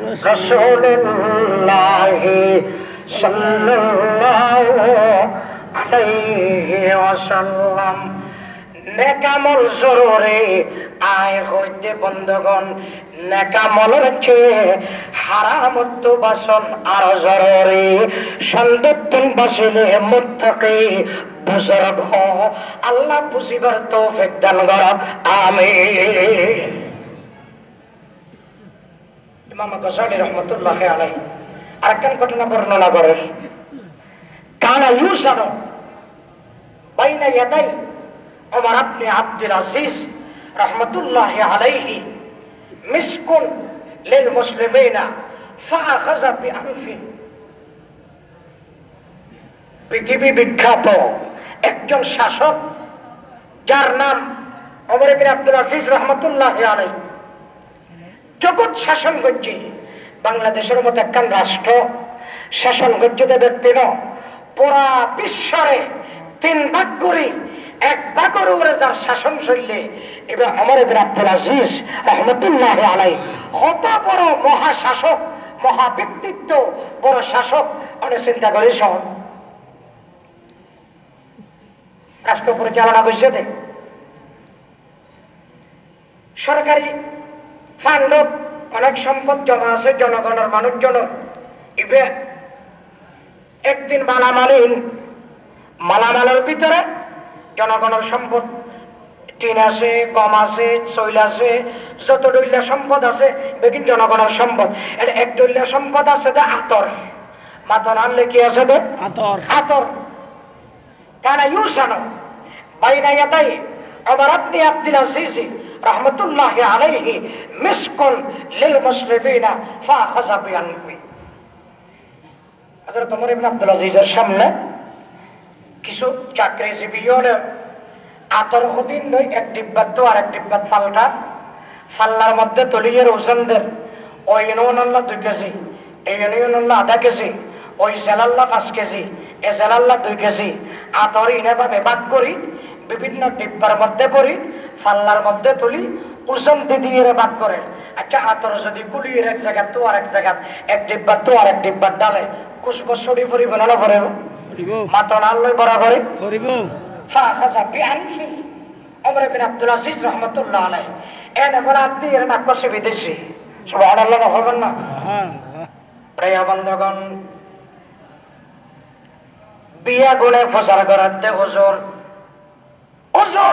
रसूलुल्लाह सल्लल्लाहु अलैहि वसल्लम नेकामल जरूरी आय হইতে বন্ধগণ নেকামলের চেয়ে হারামত্ব বাসন আরো জরুরি সন্দেহন বাসিলে মুত্তাকি বুজুর্গ আল্লাহ বুঝিবার তৌফিক দান করুক আমিন। ইমাম গজালি রহমাতুল্লাহি আলাইহি আরেকটা ঘটনা বর্ণনা করেন কানা ইউসানু বাইনা ইয়াদাই ওমর ইবনে আব্দুল আজিজ রহমাতুল্লাহি আলাইহি মিসকুন লিল মুসলিমিনা ফাআখাযা বিআনফি পৃথিবী বিখ্যাত একজন শাসক যার নাম ওমর ইবনে আব্দুল আজিজ রহমাতুল্লাহি আলাইহি জগৎ শাসন করছে বাংলাদেশের মতো একখান রাষ্ট্র শাসন করছে ব্যক্তি ন পুরা বিশ্বরে তিন ভাগ করে এক ভাগের উপরে যার শাসন চললে এবার ওমর ইবনে আব্দুল আজিজ রহমাতুল্লাহি আলাইহি কত বড় মহাশাসক মহা ব্যক্তিত্ব বড় শাসক অনেক চিন্তা করিস রাষ্ট্র পরিচালনা করছে দেখ সরকারি ফান্ডত অনেক সম্পদ জমা আছে জনগণের মানুষজন ইবে একদিন মালামালিন মালামালের ভিতরে জনগণের সম্পদ টিন আছে গম আছে চৈল আছে যত দলীয় সম্পদ আছে বেগিন জনগণের সম্পদ এটা এক দলীয় সম্পদ আছে দে আতর মাতন আনলে কি আছে দে আতর আতর কানা ইউসানো বাইনা ইয়াদাই ওমর ইবনে আব্দুল আজিজ রহমাতুল্লাহি আলাইহি মিসকুন লিল মুসলিমিনা ফাআখাযা বিআনফি হযরত ওমর ইবনে আব্দুল আজিজের সামনে কিছু চাকরিজীবীরা আতর হদিন নই এক ডিব্বা তো আর এক ডিব্বা ফালটা ফাল্লার মধ্যে তলিয়ের ওজনদের ওই ইউনিয়নাল্লাহ দুই কেজি এই ইউনিয়নাল্লাহ আধা কেজি ওই জেলাল্লাহ পাঁচ কেজি এ জেলাল্লাহ দুই কেজি আতর ইনেভাবে ভাগ করি বিভিন্ন ডিব্বার মধ্যে পড়ি ফাল্লার মধ্যে তুলি ওজন দিয়ে ভাগ করে আচ্ছা আতর যদি কুলিয়ে এক জায়গা তো আর এক জায়গা এক ডিব্বা তো আর এক ডিব্বার ডালে খুশব সরি ফরি বানানো পরে মাতন আল্লাহ বরাবরে ফরিব ফাআখাযা বিআনফি ওমর ইবনে আব্দুল আজিজ রাহমাতুল্লাহ আলাইহি এনে বরাত দিয়ে নাক কষে বিদেশি সুবহানাল্লাহ হবেন না প্রিয় বন্ধুগণ বিয়া গুণে প্রচার করাতে হুজুর হুজুর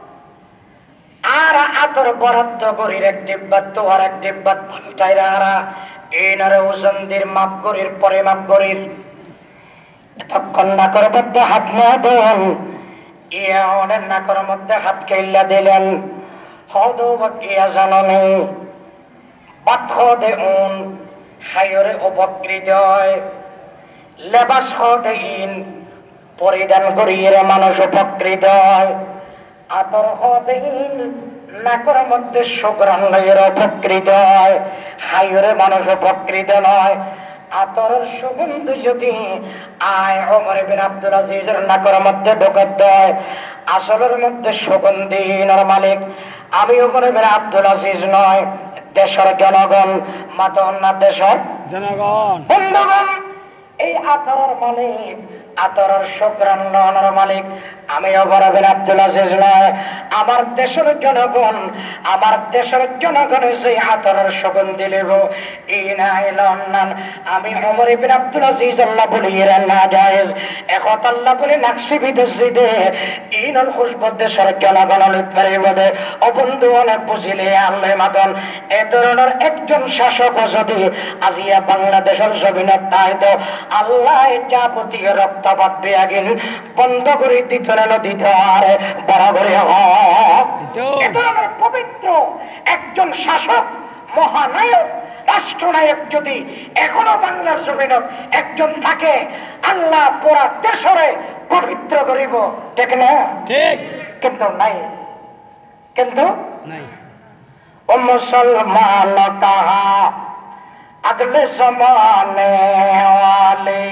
আর আতর বরাদ্দ করির এক ডিব্বাত তো আর এক ডিব্বাত পাল্টাইরা আরা এনারে ওজন দিয়ে মাপ করির পরে মাপ করির এতক্ষণ নাকর মধ্যে হাত না দেন ইয়া অনেক নাকর মধ্যে হাত কেল্লা দিলেন হদ ইয়া জানো নেই বাতখদেউন হায়রে উপকৃত হয়, লেবাস হদেইন পরিধান করিয়ে মানুষ উপকৃত হয়, আতর হদেইন নাকের মধ্যে সুগ্রাণ লইয়ের উপকৃত হয়, হায়রে মানুষ উপকৃত নয়। আতরের সুগন্ধ যদি আয় ওমর ইবনে আব্দুল আজিজের নাকের মধ্যে ঢোকে দেয়, আসলের মধ্যে সুগন্ধির মালিক আমি ওমর ইবনে আব্দুল আজিজ নয়, দেশের জনগণ। মাতন না দেশের জনগণ। বন্ধুগণ, এই আতরের মালিক, আতরের সুগ্রাণ লওয়ানোর মালিক আমি ওমর ইবনে আব্দুল আজিজ নয়, আমার দেশের জনগণ। আমার দেশের জনগণ যে আতরের সুগন্ধি নেব এই না এলান আমি ওমর ইবনে আব্দুল আজিজ আল্লাহ বলি এরা না জায়েজ একত আল্লাহ বলি নাকশি বিদেশি দে ইনল খুশবু দেশের জনগণ লিখতে বলে ও বন্ধু অনেক বুঝিলে আল্লাহ মাদন এ ধরনের একজন শাসক যদি আজিয়া বাংলাদেশের জমিনত তাই তো আল্লাহ যাবতীয় রক্তপাত বেয়াগিন বন্ধ করে দিত না দিত আর বরাবরই হক। এ ধরনের পবিত্র একজন শাসক মহানায়ক রাষ্ট্রনায়ক যদি এখনো বাংলার জমিনত একজন থাকে, আল্লাহ পুরা দেশরে পবিত্র করিব, ঠিক না? ঠিক। কিন্তু নাই, কিন্তু নাই। ও মুসলমান কাহা আগলে জমানে ওয়ালে,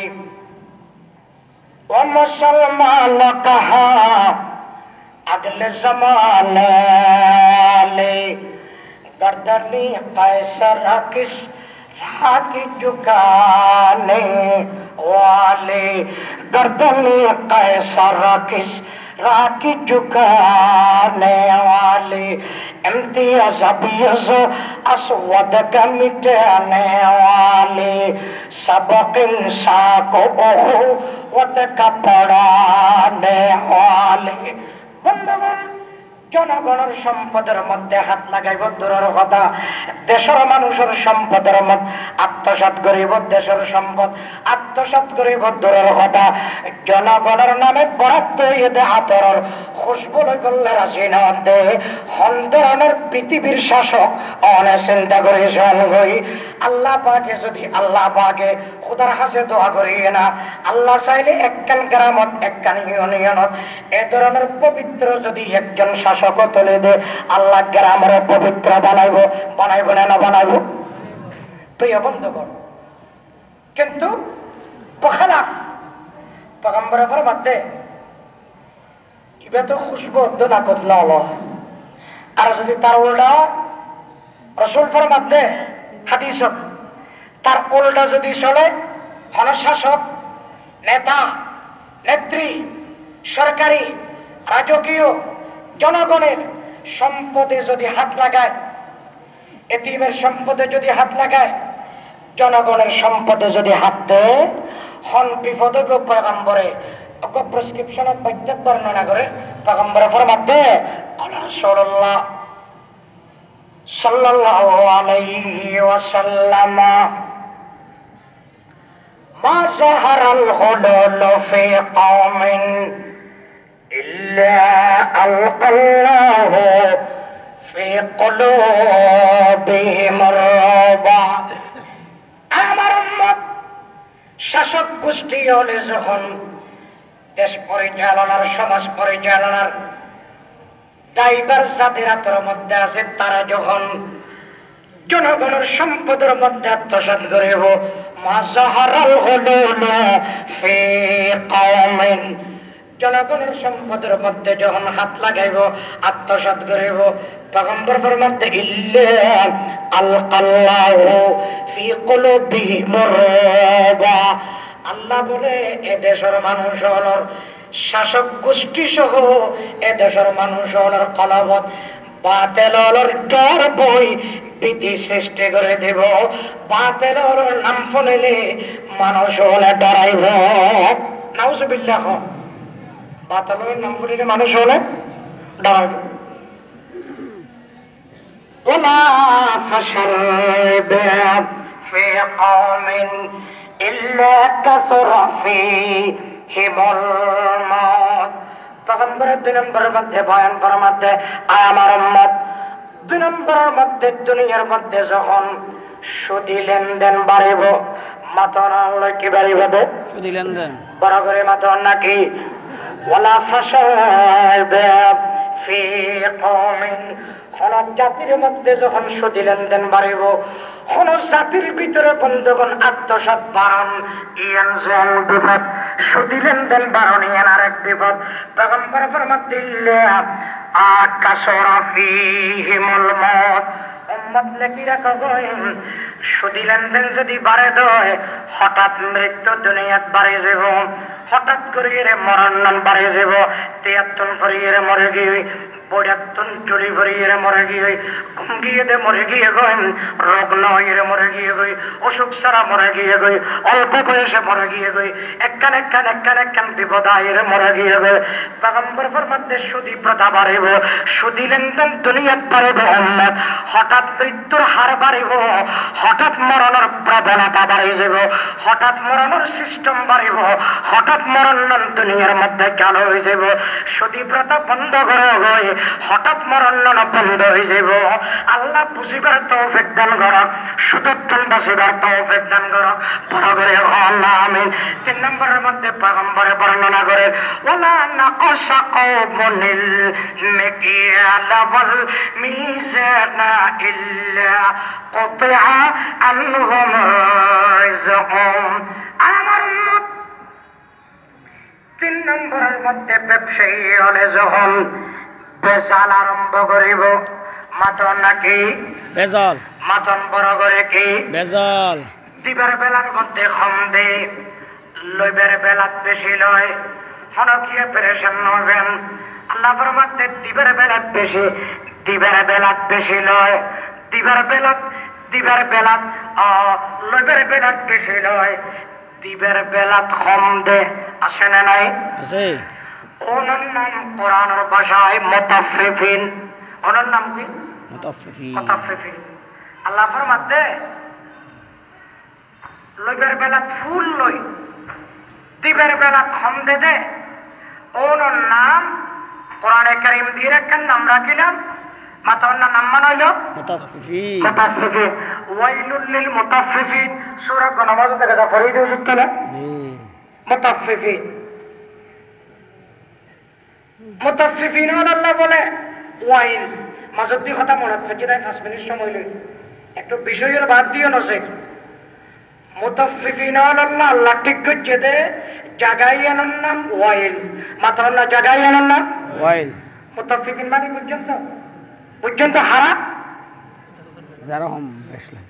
ও মুসলমান কাহা আগলে জমানে ওয়ালে, गर्दनी कैसर किस राकी झुकाने वाले, गर्दनी कैसर किस राकी झुकाने वाले, इम्तियाज अबियज असवद का मिटाने वाले, सबक इंसान को ओहुवत का पढ़ाने वाले। बंदगण জনগণের সম্পদের মধ্যে হাত লাগাইব দূরের কথা, দেশের মানুষের সম্পদের মধ্যে আত্মসাৎ করিব, দেশের সম্পদ আত্মসাৎ করিব দূরের কথা, জনগণের নামে বরাদ্দ এদে আতরের খুশবু করলে রাজি না দে হন্তরণের পৃথিবীর শাসক অনেক চিন্তা করেছেন গই আল্লাহ পাকে যদি আল্লাহ পাকে খুদার হাসে দোয়া করিয়ে না, আল্লাহ চাইলে একখান গ্রামত একখান ইউনিয়নত এ ধরনের পবিত্র যদি একজন শাসক তুলে দে আল্লাহ গ্রামের পবিত্র বানাইব, বানাইব না বানাইব? প্রিয় বন্ধুগণ, কিন্তু বখালাফ পয়গম্বরের ফরমাতে ইবে তো খুশবু হতো না কতলা হলো, আর যদি তার উল্টা রসুল ফরমাতে হাদিসত তার উল্টা যদি চলে জনশাসক নেতা নেত্রী সরকারি রাজকীয় জনগণের সম্পদে যদি হাত লাগায়, এতিমের সম্পদে যদি হাত লাগায়, জনগণের সম্পদে যদি হাত দেয়, হন বিপদে পয়গম্বরে প্রেসক্রিপশনত বৈদ্যুত বর্ণনা করে পয়গম্বরে ফরমাতে রাসূলুল্লাহ সাল্লাল্লাহু আলাইহি ওয়াসাল্লাম মা যাহারাল হুলুল ফি কওমিন ইল্লা আলকাল্লাহু ফি কুলুবিহিম রাবা। আমার উম্মত শাসক গোষ্ঠী হলে যখন দেশ পরিচালনার সমাজ পরিচালনার দায়িত্বের যাদের হাতের মধ্যে আছে, তারা যখন জনগণের সম্পদের মধ্যে আত্মসাৎ করিব, মা যাহারাল হুলুল ফি কওমিন, জনগণের সম্পদের মধ্যে যখন হাত লাগাইব আত্মসাৎ করিব, পয়গম্বর ফরমাতে ইল্লা আলকাল্লাহু ফি কুলুবিহিম রাবা। আল্লাহ বলে এ দেশের মানুষ হলর শাসক গোষ্ঠী সহ এ দেশের মানুষ হলর কলবত বাতেল হলর ডর বই ভীতি সৃষ্টি করে দেব। বাতেল হলর নাম শুনিলে মানুষ হলে ডরাইব। নাউজুবিল্লাহ। বাতেল হলর নাম শুনিলে মানুষ হলে ডরাইব। ولا فشل في قوم إلا كثر فيهم الموت। পয়গম্বরের দুই নম্বরের মধ্যে বয়ান ফরমাতে আমার উম্মত দুই নম্বরের মধ্যে দুনিয়ার মধ্যে যখন সুদি লেনদেন বাড়িব মাতন আল্লাহ কি বাড়িব দে সুদি লেনদেন বড় করে মাতন নাকি ওয়ালা ফাসাদ ফি কওমিন কোন জাতির মধ্যে যখন সুদি লেনদেন বাড়িব কোন জাতির ভিতরে বন্ধুগণ আত্মসাৎ বাড়ন ইয়ানজল বিপদ সুদি লেনদেন বাড়ন ইয়ান আরেক বিপদ পয়গম্বর ফরমাতিল্লাহ আকাসরা ফিহিমুল মউত উম্মত লেখি রাখো সুদি লেনদেন যদি বাড়ে দেয় হঠাৎ মৃত্যু দুনিয়াত বাড়ে যাব হঠাৎ করে এর মরণ বাড়ে যাব তিয়াত্তর ভরিয়ে মরে গিয়ে বড়াত্তন চুলি ভরিয়ে মরে গিয়ে ঘুম গিয়ে দে মরে গিয়ে গই রোগ নয় মরে গিয়ে গই অসুখ সারা মরে গিয়ে গই অল্প বয়সে মরে গিয়ে গই একখান একখান একখান একখান বিপদ আয়ের মরে গিয়ে গই পয়গম্বর ফরমাতে সুদি প্রথা বাড়িব সুদি লেনদেন দুনিয়াত বাড়িব উম্মত হঠাৎ মৃত্যুর হার বাড়িব হঠাৎ মরণের প্রবণতা বাড়িয়ে যাব হঠাৎ মরণের সিস্টেম বাড়িব হঠাৎ মরণ দুনিয়ার মধ্যে চালু হয়ে যাব সুদি প্রথা বন্ধ করে গই হঠাৎ মরণ বন্ধ হয়ে যাব আল্লাহ বুঝিবার তৌফিক দান করক সুদর্শন বাসিবার তৌফিক দান করক বড় করে আল্লাহ আমিন তিন নম্বরের মধ্যে পয়গম্বরে বর্ণনা করে ওয়ালা নাকাশা কওমুল মিকিয়াল ওয়াল মিজানা ইল্লা قطع عنهم رزقهم আমার উম্মত তিন নম্বরের মধ্যে ব্যবসায়ী হলে যখন বেচাল আরম্ভ করিব মাতন নাকি বেজাল মাতন বড় করে কি বেজাল দিবার বেলার মধ্যে কম দে লইবার বেলাত বেশি লয় হনকিয়ে পেরেশান নবেন আল্লাহ ফরমাতে দিবার বেলাত বেশি দিবার বেলাত বেশি লয় দিবার বেলাত দিবার বেলাত লইবার বেলাত বেশি লয় দিবার বেলাত কম দে আসে না নাই আছে ওনার নাম কোরআনের ভাষায় মুতাফফিফিন ওনার নাম কি মুতাফফিফিন মুতাফফিফিন আল্লাহ ফরমাতে লইবার বেলাত ফুল লই দিবার বেলাত কম দে দে ওনার নাম কোরআনে কারীম দিয়ে রাখেন নাম রাখিলাম মাতার নাম মান হইল মুতাফফিফিন মুতাফফিফিন ওয়াইলুল লিল মুতাফফিফিন সূরা নামাজ থেকে যা ফরিদ উজুত না জি মুতাফফিফিন মুতাফফিফিন আল্লাহ বলে ওয়াইল মাজদি কথা মনে থেকে দেয় পাঁচ মিনিট সময় লই একটু বিষয়ের বাদ দিও নসে মুতাফফিফিন আল্লাহ আল্লাহ ঠিক করছে দে জাগাইয়ানোর নাম ওয়াইল মাতার না জাগাইয়ানোর নাম ওয়াইল মুতাফফিফিন মানে পর্যন্ত পর্যন্ত হারা যারা হম বেশলে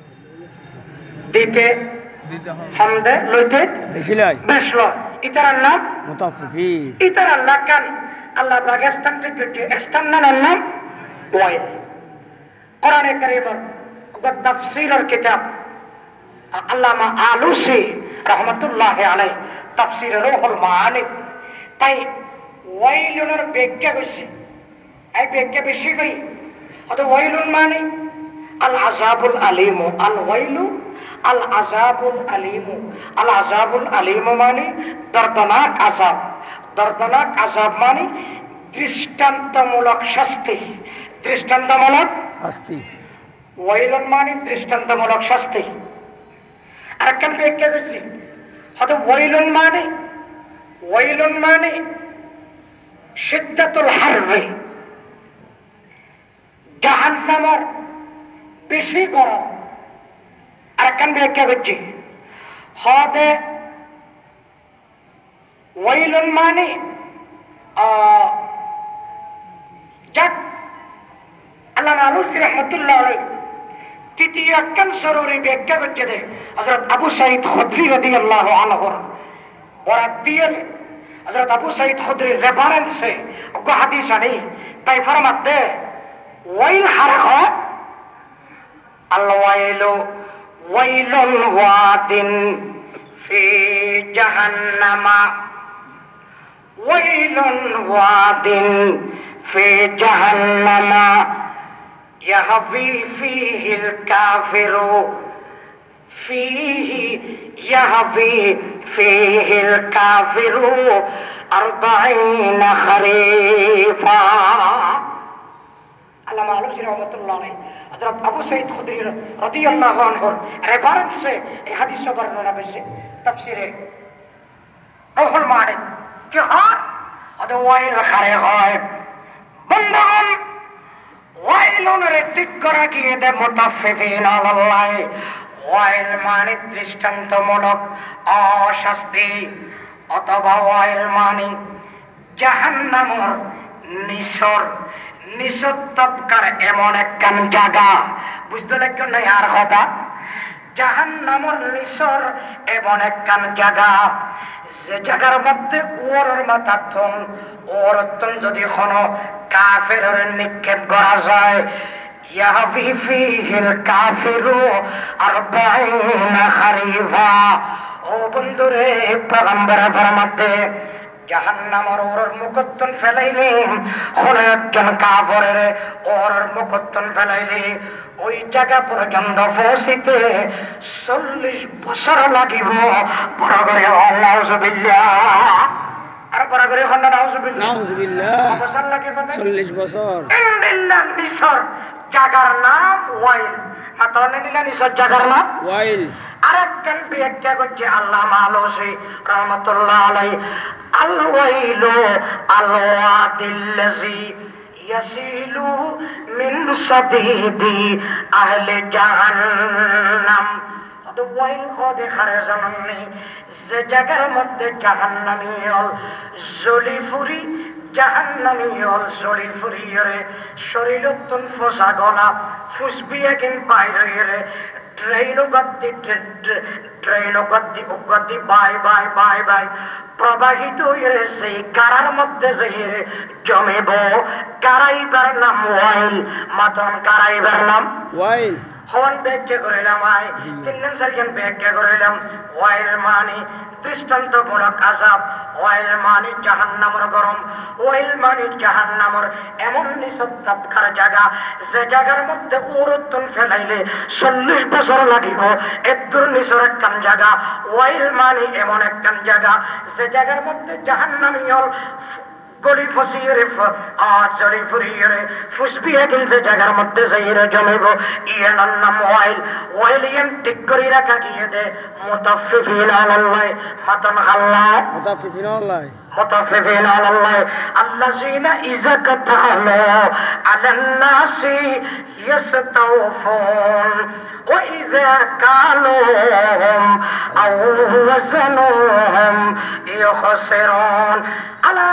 দিতে হামদে লইতে বেশি লয় বেশল ইতার নাম মুতাফফিফিন ইতার আল্লাহ কান আল্লাহ পাকিস্তান থেকে স্থান নাম ওয়াইল কোরআনে কারীম তাফসীরের কিতাব আল্লামা আলুসি রহমাতুল্লাহ আলাইহি তাফসীর রুহুল মাআনি তাই ওয়াইলুনের ব্যাখ্যা কইছে এই ব্যাখ্যা বেশি ভাই অত ওয়াইলুন মানে আল আযাবুল আলিম আল ওয়াইলু আল আযাবুল আলিম আল আযাবুল আলিম মানে দর্দনাক আযাব দর্দনাক আযাব মানে দৃষ্টান্তমূলক শাস্তি দৃষ্টান্তমূলক শাস্তি ওয়াইলুন মানে দৃষ্টান্তমূলক শাস্তি আর কেন ব্যাখ্যা কইছি অত ওয়াইলুন মানে ওয়াইলুন মানে শিদ্দাতুল হারবে জাহান্নামের বেশি গরম আর কেন ব্যাখ্যা করছি হদে ওয়াইলুন মানে যাক আল্লাহ আলুসি রহমতুল্লাহ আলাইহি তৃতীয় একখান সরুরি ব্যাখ্যা করছে দে হযরত আবু সাঈদ খুদরি রাদিয়াল্লাহু আনহু ওরা দিয়ে হযরত আবু সাঈদ খুদরির রেফারেন্সে ও হাদিস আনি তাই ফরমাতে ওয়াইল হারা হয় আল ওয়াইলু ওয়াইলুন ওয়াদিন ফি জাহান্নামা ওয়াইলুন ওয়াদিন ফি জাহান্নামা ইয়াহবি ফিহিল কাফিরু ফিহি ইয়াহবি ফিহিল কাফিরু আরবাঈনা খরিফা আল্লামা আলমসি রহমতুল্লাহ আলাইহি হযরত আবু সাঈদ খুদরি রাদিয়াল্লাহু আনহুর রেফারেন্সে এই হাদিস বর্ণনা করেছে তাফসীরে রুহুল মানি কি হয় আদে ওয়াইল খারে হয় বন্ধুগণ ওয়াইলুনের ঠিক করা গিয়ে দে মুতাফফিফিন আলাল্লাহ ওয়াইল মানে দৃষ্টান্তমূলক অশাস্তি অথবা ওয়াইল মানে জাহান্নামের নিসর নিঃসত্তবকার এমন একখান জায়গা বুঝতে লাগলো না আর কথা জাহান্নামের নিসর এমন একখান জায়গা যে জায়গার মধ্যে ওর মাথা থন ওর তন যদি কোনো কাফের নিক্ষেপ করা যায় ইয়াহবি ফিহিল কাফিরু আরবাঈনা খারিফা ও বন্ধুরে পয়গম্বরে ফরমাতে জাহান্নামের ওর মুকদ্দন ফেলাইলে কোন একজন কাফেরের ওর মুকদ্দন ফেলাইলে ওই জায়গা পর্যন্ত পৌঁছিতে চল্লিশ বছর লাগিব বড় করে আল্লাহুবিল্লাহ আর বড় করে হন্না নাউজুবিল্লাহ নাউজুবিল্লাহ বছর লাগিব চল্লিশ বছর ইন্দিল্লাহ নিসর জায়গার নাম ওয়াইল মাতনে নিলা নিসর জায়গার নাম ওয়াইল আরেকজন ব্যাখ্যা করছে আল্লামা আলমসি রহমাতুল্লাহ আলাইহি আল ওয়াইলু আল ওয়াদিল্লাযী ইয়াসিলু মিন সাদিদি আহলে জাহান্নাম তো ওয়াইল খোদে খারে জানাননি যে জায়গার মধ্যে জাহান্নামী হল জলি ফুরি জাহান্নামী হল জলি ফুরি রে শরীরতন ফসা গলা ফুসবিয়া কিন বাইরে রে ট্রেন গদ্দি ট্রেন গদ্দি গদ্দি বাই বাই বাই বাই প্রবাহিত হয়ে সেই কারার মধ্যে যে জমেব কারাইবার নাম ওয়াইল মাতন কারাইবার নাম ওয়াইল হন ব্যাখ্যা করিলাম আই তিন দিন সারিয়ান ব্যাখ্যা করিলাম ওয়াইল মানে দৃষ্টান্তমূলক আযাব ওয়াইল মানে জাহান্নামের গরম ওয়াইল মানে জাহান্নামের এমন নিঃসত্তাবকার জায়গা যে জায়গার মধ্যে উরুত্তন ফেলাইলে চল্লিশ বছর লাগিব এদুর নিচর একখান জায়গা ওয়াইল মানে এমন একখান জায়গা যে জায়গার মধ্যে জাহান্নামী হল গলি ফসিয়ে আর জড়ি ফুরিয়ে ফুসবিয়ে গিলছে জায়গার মধ্যে যাইরে জমিব ইয়ের নাম ওয়াইল ওয়াইল ইয়ান ঠিক করে রাখা গিয়ে দে মুতাফফিফিন আলাল্লাহ মাতান আল্লাহ মুতাফফিফিন আলাল্লাহ মুতাফফিফিন আলাল্লাহ আল্লাযিনা ইযা কাতালু আলান নাসি ইয়াসতাওফুন وإذا كالوهم أو وزنوهم يخسرون ألا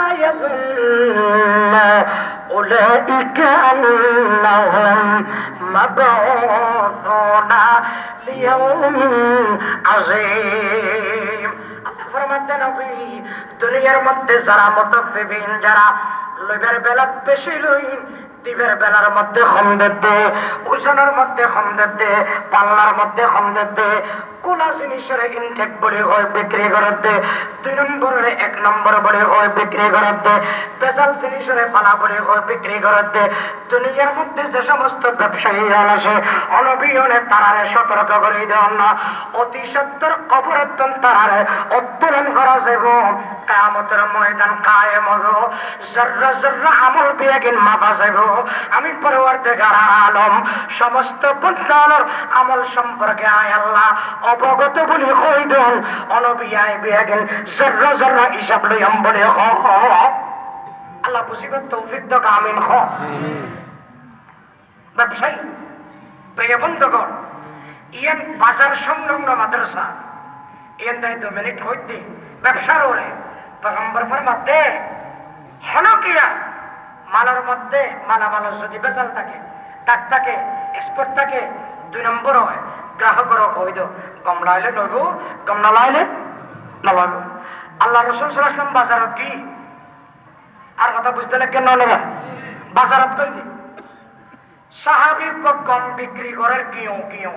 يظن أولئك أنهم مبعوثون ليوم عظيم الله فرمت نبي দুনিয়ার মধ্যে যারা মুতাফফিফিন যারা লইবার বেলা বেশি লই দিবের বেলার মধ্যে কম দে ওজনের মধ্যে কম দে পাল্লার মধ্যে কম দে কোলা জিনিসের ইনটেক বড়ি হয় বিক্রি করে দে দুই নম্বরের এক নম্বর বড়ি হয় বিক্রি করে দে পেশাল জিনিসের পালা বড়ি হয় বিক্রি করে দে দুনিয়ার মধ্যে যে সমস্ত ব্যবসায়ী আছে অনবিহনে তারারে সতর্ক করে দেন না অতি সত্তর অপরাধন তারারে উত্তোলন করা যাব কিয়ামতের ময়দান কায়েম হবে জর্রা জর্রা আমল বিয়াগিন মাপা যাব আমি পরওয়ারদিগার আলম সমস্ত বন্দানোর আমল সম্পর্কে আয় আল্লাহ অবগত বলি কই দেন অনবিয়ায় বিয়াগিন জর্রা জর্রা হিসাব লইম বলে হ আল্লাহ বুঝিবার তৌফিক দাও আমিন হ ব্যবসায়ী প্রিয় বন্ধুগণ ইয়ান বাজার সংলগ্ন মাদ্রাসা ইয়ান দায় দু মিনিট হইতে ব্যবসার ওরে পয়গম্বর ফরমাতে হনকিয়া মালার মধ্যে মালা মালার যদি বেচাল থাকে তাক থাকে এক্সপোর্ট থাকে দুই নম্বর হয় গ্রাহকেরও কই দো কম লাইলে নইব কম না লাইলে নলাইব আল্লাহ রসুল সাল্লাল্লাহু আলাইহি ওয়াসাল্লাম বাজারত কি আর কথা বুঝতে লাগেন না নেবা বাজারত কই দি সাহাবী কম বিক্রি করার কিও কিও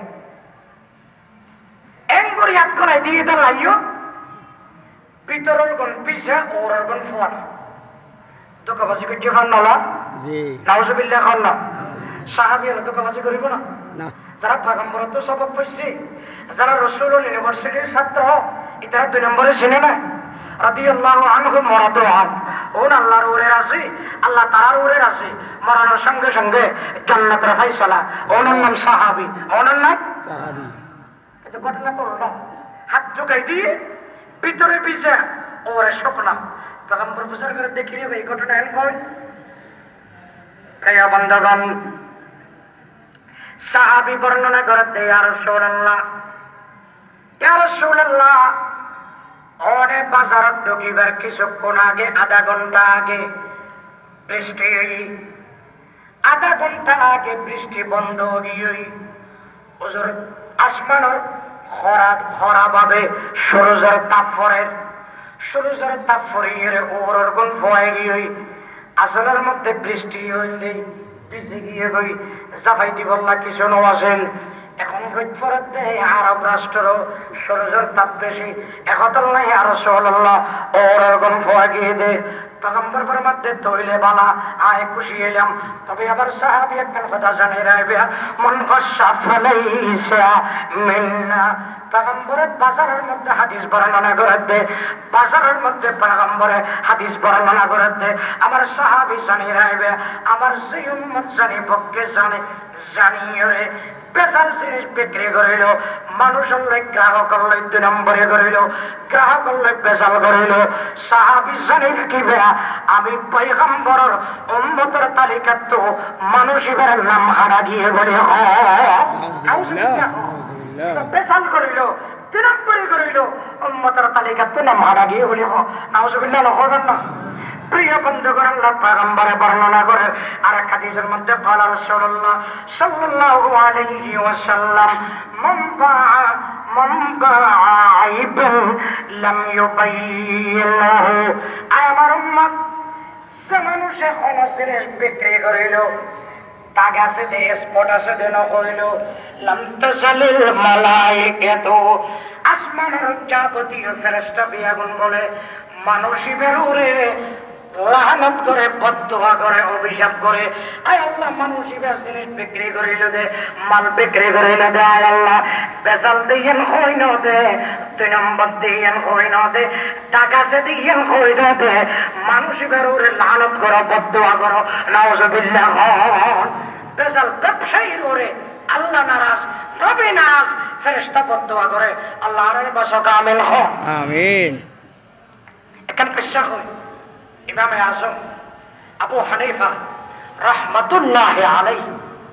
এঙ্গুরি হাত কলাই দিয়ে দা লাইও ভিতরের কোন পিছা ওর কোন ফোয়াটা দোকাবাজি করতে খান নলা জি নাউজুবিল্লাহ খান না সাহাবী হলো দোকাবাজি করিব না না যারা পয়গম্বর তো সবক পাইছে যারা রাসূলুল ইউনিভার্সিটির ছাত্র এটারা দুই নম্বরে চিনে না রাদিয়াল্লাহু আনহু মারাদু আন ওন আল্লাহর উরে রাজি, আল্লাহ তার উরে রাজি, মরানোর সঙ্গে সঙ্গে জান্নাতের ফাইসালা। ওনার নাম সাহাবী, ওনার নাম সাহাবী। কিন্তু ঘটনা করল না, হাত ঢুকাই দিয়ে ভিতরে পিছে ওরে শুকনা পয়গম্বর প্রচার করে দেখি রে এই ঘটনা এন কই প্রিয় বন্ধুগণ। সাহাবী বর্ণনা করতে ইয়া রাসূলুল্লাহ, ইয়া রাসূলুল্লাহ, ওরে বাজারত ঢুকিবার কিছুক্ষণ আগে, আধা ঘন্টা আগে বৃষ্টি, আধা ঘন্টা আগে বৃষ্টি বন্ধ হয়ে হুজুর আসমানের খরা খরা ভাবে সূর্যের তাপ পড়ে, সূর্যের তাপ পড়িয়ে ওর গুণ ভয় গিয়ে আসলের মধ্যে বৃষ্টি হইলে ভিজে গিয়ে গই জাফাই দিবল্লা কিছু নওয়াজেন। এখন রোদ দেয় আরব রাষ্ট্র সূর্যের তাপ বেশি, এখন নাই আর রাসূলুল্লাহ ওর গুণ ভয় গিয়ে দে পয়গম্বর ফরমাতে তইলে বালা আয় খুশি এলাম। তবে আবার সাহাবী একটা কথা জানে রাইবে, মন গশা ফালাইসা মিন্না। পয়গম্বরের বাজারের মধ্যে হাদিস বর্ণনা করে দে, বাজারের মধ্যে পয়গম্বরে হাদিস বর্ণনা করে দে। আমার সাহাবী জানে রাইবে, আমার সেই উম্মত জানে পক্ষে জানে জানিয়ে রে বেজাল জিনিস বিক্রি করিল, মানুষ হলে গ্রাহক হলে দুই নম্বরে করিল, গ্রাহক হলে বেজাল করিল। সাহাবী জানির কি বেয়া, আমি পয়গম্বরের উম্মতের তালিকাত তো মানুষ এবার নাম হারা গিয়ে বলে বেজাল করিল, দুই নম্বরে করিল, উম্মতের তালিকাত তো নাম হারা গিয়ে বলে নাউজুবিল্লাহ হবেন না। প্রিয় বন্ধুগণ, আল্লাহ পয়গম্বরে বর্ণনা করে আর এক হাদিসের মধ্যে ক্বালা রাসূলুল্লাহ সাল্লাল্লাহু আলাইহি ওয়াসাল্লাম, মান বাআ মান বাআ আইবান লাম ইউবাইয়িনহু। আমার উম্মত যে মানুষে কোন জিনিস বিক্রি করিল, টাকাতে দিয়ে স্পট আছে দেন হইল, লাম তাসালিল মালায়েকাতু, আসমানের যাবতীয় ফেরেশতা বিয়াগুন বলে মানুষই বেরুরে লানত করে, বদদুয়া করে, অভিশাপ করে, আয় আল্লাহ মানুষই বেশ জিনিস বিক্রি করিল দে, মাল বিক্রি করিল দে, আয় আল্লাহ বেজাল দিয়েন হই ন দে, দুই নম্বর দিয়েন হই ন দে, টাকা সে দিয়েন হই ন দে, মানুষই বেরুরে লানত করো, বদদুয়া করো, নাউজুবিল্লাহ। বেজাল ব্যবসায়ীর ওরে আল্লাহ নারাজ, নবী নারাজ, ফেরেশতা বদদুয়া করে, আল্লাহ আর বাসক আমিন হ আমিন। এখান কিসা হই ইমামে আজম আবু হানিফা রাহমাতুল্লাহি আলাইহি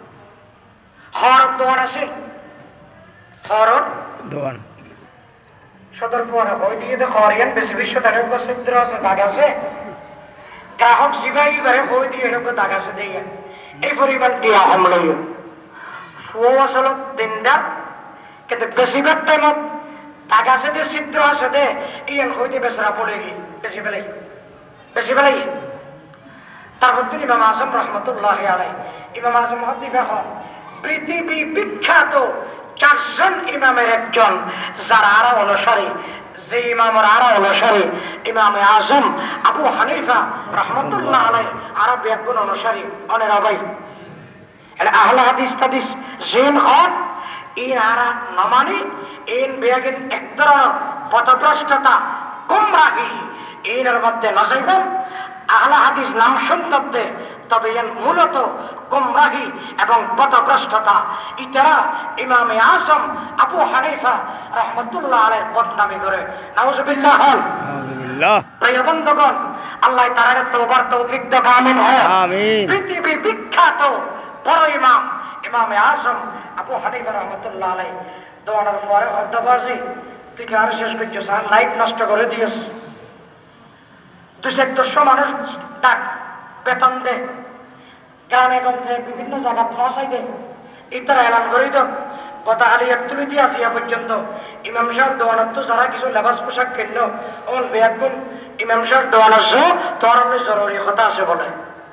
হর দোয়ান আছে, হর দোয়ান সদর পরে হই দিয়ে তো হরিয়ান বেশি বিশ্ব তারের চিত্র আছে, দাগ আছে, গ্রাহক সিবাই করে হই দিয়ে এরকম দাগ আছে দিয়ে এই পরিমাণ টিয়া হামলাই ও আসলে দিনদার, কিন্তু বেশিরভাগ টাইমত দাগ আছে যে চিত্র আছে দে ইয়ান হইতে বেচারা পড়ে গিয়ে বেশি ফেলাই বেশি ফেলাই। তারপর তিনি ইমাম আজম রহমতুল্লাহি আলাইহি, ইমাম আজম হাদিস এখন পৃথিবী বিখ্যাত চারজন ইমামের একজন, যারা আরা অনুসারী, যে ইমামের আরা অনুসারী ইমামে আজম আবু হানিফা রহমতুল্লাহ আলাইহি আরব একজন অনুসারী অনেক ভাই আহলে হাদিস তাদিস জিন হক ইন আরা নমানি ইন বেয়াগিন এক ধরনের পথভ্রষ্টতা গুমরাহি ইনের মধ্যে নজাইবেন। আহলে হাদিস নাম শুনতে তবে এর মূলত গুমরাহি এবং পথভ্রষ্টতা। ইতারা ইমামে আজম আবু হানিফা রহমতুল্লাহ আলাইহির বদনামি করে, নাউজুবিল্লাহ। নাউজুবিল্লাহ। প্রিয় বন্ধুগণ, আল্লাহ তাআলার তওবার তৌফিক দান আমিন হয় আমিন। পৃথিবী বিখ্যাত বড় ইমাম ইমামে আজম আবু হানিফা রহমতুল্লাহ আলাইহি দোয়ানোর পরে হদ্দাবাজি তুই কি আর শেষ করছিস, আর লাইফ নষ্ট করে দিয়েছ, দুই চারশো মানুষ ডাক বেতন দে, গ্রামে গঞ্জে বিভিন্ন জায়গা পৌঁছাই দে, ইতারা এলান করি তো কথা খালি একটুমি দিয়ে আসিয়া পর্যন্ত ইমাম সাহেব দোয়ানত তো যারা কিছু লেবাস পোশাক কিনলো অন বেয়াকুন ইমাম সাহেব দোয়ান আসো তোর জরুরি কথা আছে বলে।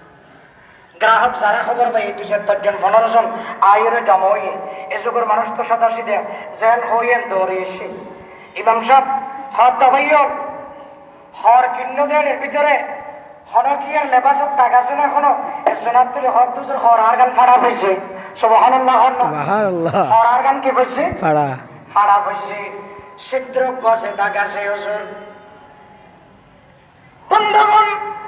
গ্রাহক যারা খবর পাই দুই চারজন পনেরো জন আয়ের জম হইয়ে এসবের মানুষ তো সাদা সিধে জেল হইয়েন দৌড়ে এসে ইমাম সাহেব হর দাবাইল হর কিন্ন দেনের ভিতরে হনকিয়ার লেবাসত দাগ আছে না এখনো সোনার তুলে হর দুজোর হর আর গান ফাড়া হয়েছে, সুবহানাল্লাহ সুবহানাল্লাহ, হর আর গান কি হয়েছে ফাড়া ফাড়া হয়েছে, ছিদ্র গছে দাগ আছে হুজুর। বন্ধুগণ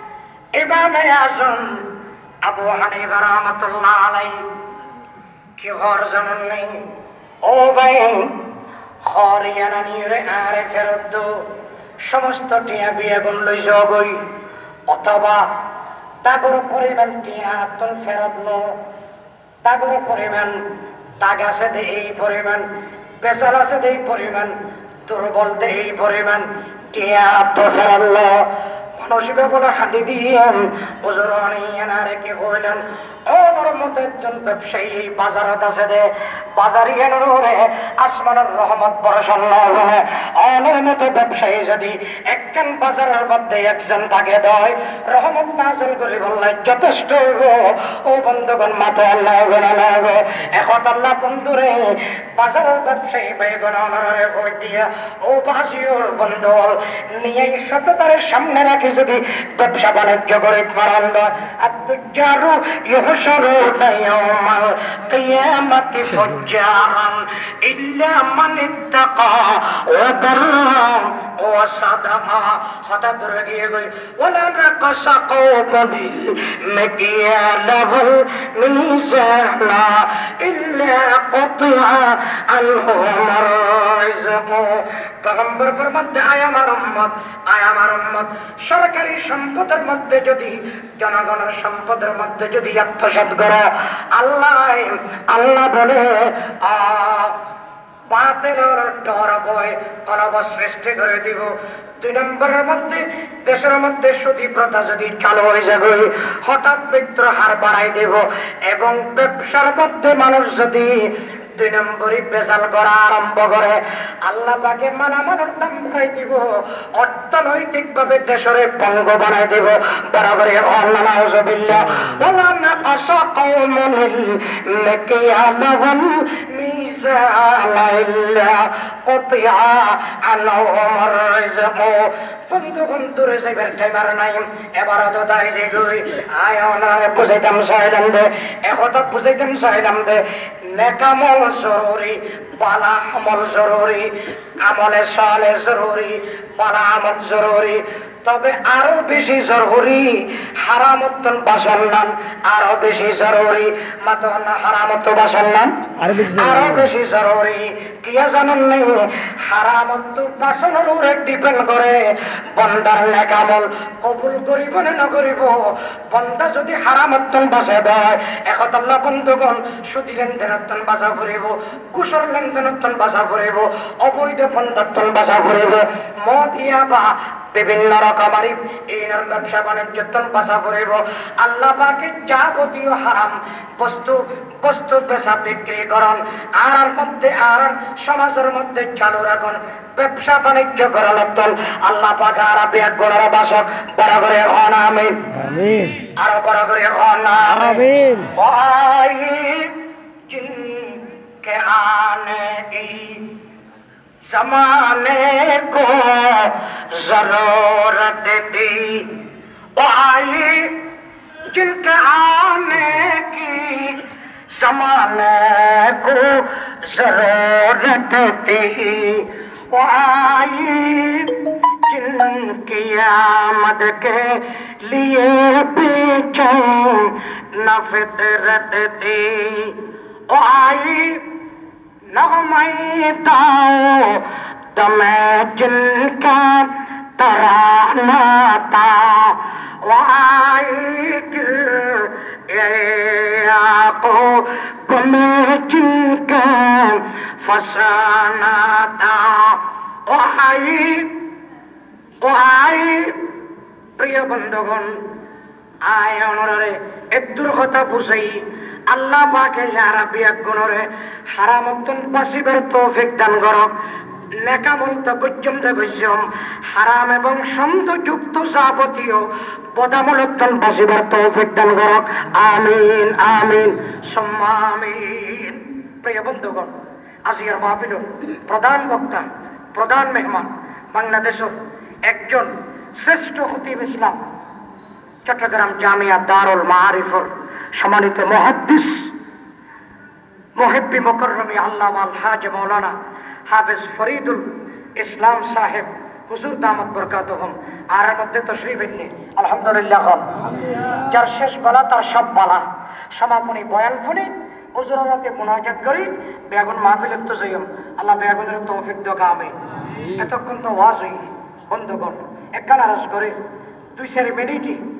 ইমামে আজম আবু হানিফা রাহমাতুল্লাহ আলাইহি কি হর জানেন নাই? ও ভাই, হরিয়ানা নিয়ে আরে ফেরত দো, সমস্ত টিয়া বিয়া গুণ লই জগই, অথবা তাগর পরিমাণ টিয়া তোর ফেরত নো, তাগর পরিমাণ তাগ আছে দে এই পরিমাণ, বেচাল আছে দে এই পরিমাণ, দুর্বল দে এই পরিমাণ, টিয়া তো ফেরত লো। মানুষকে বলে হাতি দিয়ে হুজুর এনারে কি কইলেন, ওর মতো একজন ব্যবসায়ী বাজারত আছে দে, বাজারি এনরে আসমানের রহমত বর্ষণ হবে। অনের মতো ব্যবসায়ী যদি একজন বাজারের মধ্যে একজন থাকে দেয়, রহমত নাযিল করে বললে যথেষ্ট হইব। ও বন্ধুগণ, মাথা আল্লাহ হবে এখন আল্লাহ বন্ধুরে বাজারের ব্যবসায়ী বেগুন অনরে বই দিয়া ও বাসিওর বন্ধু নিয়ে সততারের সামনে রাখি যদি ব্যবসা বাণিজ্য করে আনন্দ আত্মজারু ইহশরু ইয়াউমাল কিয়ামাতি ফুজ্জারান ইল্লা মান ইত্তাকা ওয়া বাররা ওয়া সাদাকা। হঠাৎ ধরে গিয়ে গই ওয়ালা নাকাসা কওমিল মাকিয়ালাহুল মিজানা ইল্লা কতিয়া আনহুম রিজক। পয়গম্বর ফরমাতে আয় আমার উম্মত, আয় আমার উম্মত, সরকারি সম্পদের মধ্যে যদি জনগণের সম্পদের মধ্যে যদি আত্মসাৎ করো, আল্লাহ আল্লাহ বলে বাতিলের ডর ভয় কলব সৃষ্টি করে দিব। দুই নম্বরের মধ্যে দেশের মধ্যে সুদী প্রথা যদি চালু হয়ে যাবে, হঠাৎ মৃত্যুর হার বাড়াই দেব। এবং ব্যবসার মধ্যে মানুষ যদি দুই নম্বরই বেজাল করা আরম্ভ করে, আল্লাহ তাকে মানামানোর দাম বাড়াই দিব, অর্থনৈতিক ভাবে দেশের পঙ্গ বানাই দেব। বরাবরই আল্লাহ নাউজুবিল্লাহ ওয়ালা নাকাসা কওমুল মাকিয়ালাহুল মিজানা ইল্লা কতিয়া আনহুম রিজক। বন্ধুগণ, দূরে যাইবার টাইমার নাই, এবার তো তাই যে গই আয় ওনারে বুঝাইতাম চাইলাম দে, একথা বুঝাইতাম চাইলাম দে। নেকামল জরুরি, বালা আমল জরুরি, আমলে সালে জরুরি, বালা আমল জরুরি, তবে আরো বেশি জরুরি হারামত্তন বাসন নাম, আরো বেশি জরুরি মাত্র হারামত্ত বাসন নাম, আরো বেশি জরুরি কিয়া জানেন নাই? হারামত্ত বাসনের উপরে ডিপেন্ড করে বন্দার নেকামল কবুল করিব না নকরিব। বন্দা যদি হারামত্তন বাসে দেয়, এখন আল্লাহ বন্ধুগণ সুদী লেনদেনত্তন বাসা ফুরিব, কুশল লেনদেনত্তন বাসা ফুরিব, অবৈধ বন্দাত্তন বাসা ফুরিব, মদ ইয়াবা বিভিন্ন রকমারি এই ব্যবসা বাণিজ্যতন বাসা ফুরিব। আল্লাহ পাকের যাবতীয় হারাম বস্তু বস্তু বেচা বিক্রি করন, আর মধ্যে আর সমাজের মধ্যে চালু রাখুন ব্যবসা বাণিজ্য করার লক্ষণ। আল্লাহ পাক আর বিয়াক গোড়ার বাসক বড় করে হন আমিন, আরো বড় করে হন আমিন। ভাই জিনকে আনে কি जमाने को जरूरत थी, वो आई जिनके आने की जमाने को जरूरत थी, वो आई जिनकी आमद के लिए पीछे न फितरत थी, वो आई नगमैताओ तमे जिनका तराना था, वाको तुम्हें जिनका फसाना था। ওহাই ওহাই প্রিয় বন্ধুগণ, আয় অনরে একদুর কথা বুঝাই আল্লাহ পাকে যারা বিয়াক গুণরে হারামত্তন বাসিবার তৌফিক দান করক। নেকামল তো গজ্জম দে গজ্জম, হারাম এবং সন্দ যুক্ত যাবতীয় বদামলত্তন বাসিবার তৌফিক দান করক। আমিন আমিন সুম্মা আমিন। প্রিয় বন্ধুগণ, আজিয়ার মাহফিল প্রধান বক্তা, প্রধান মেহমান বাংলাদেশের একজন শ্রেষ্ঠ খতিব ইসলাম, চট্টগ্রাম জামিয়া দারুল মাআরিফর সম্মানিত মুহাদ্দিস মুহিব্বি মুকররমি আল্লামা আল-হাজ মাওলানা হাফেজ ফরিদুল ইসলাম সাহেব হুজুর দামাত বরকাতুহুম আর এর মধ্যে তো শ্রী বেদনি আলহামদুলিল্লাহ হন যার শেষ বলা তার সব বলা সমাপনী বয়ান শুনি হুজুরাতে মুনাজাত করি বেগুন মাহফিলের তো যাইম আল্লাহ বেগুনের তৌফিক দাও আমিন এতক্ষণ তো ওয়াজ হই বন্ধুগণ একখানা আরজ করে দুই চারি মিনিটই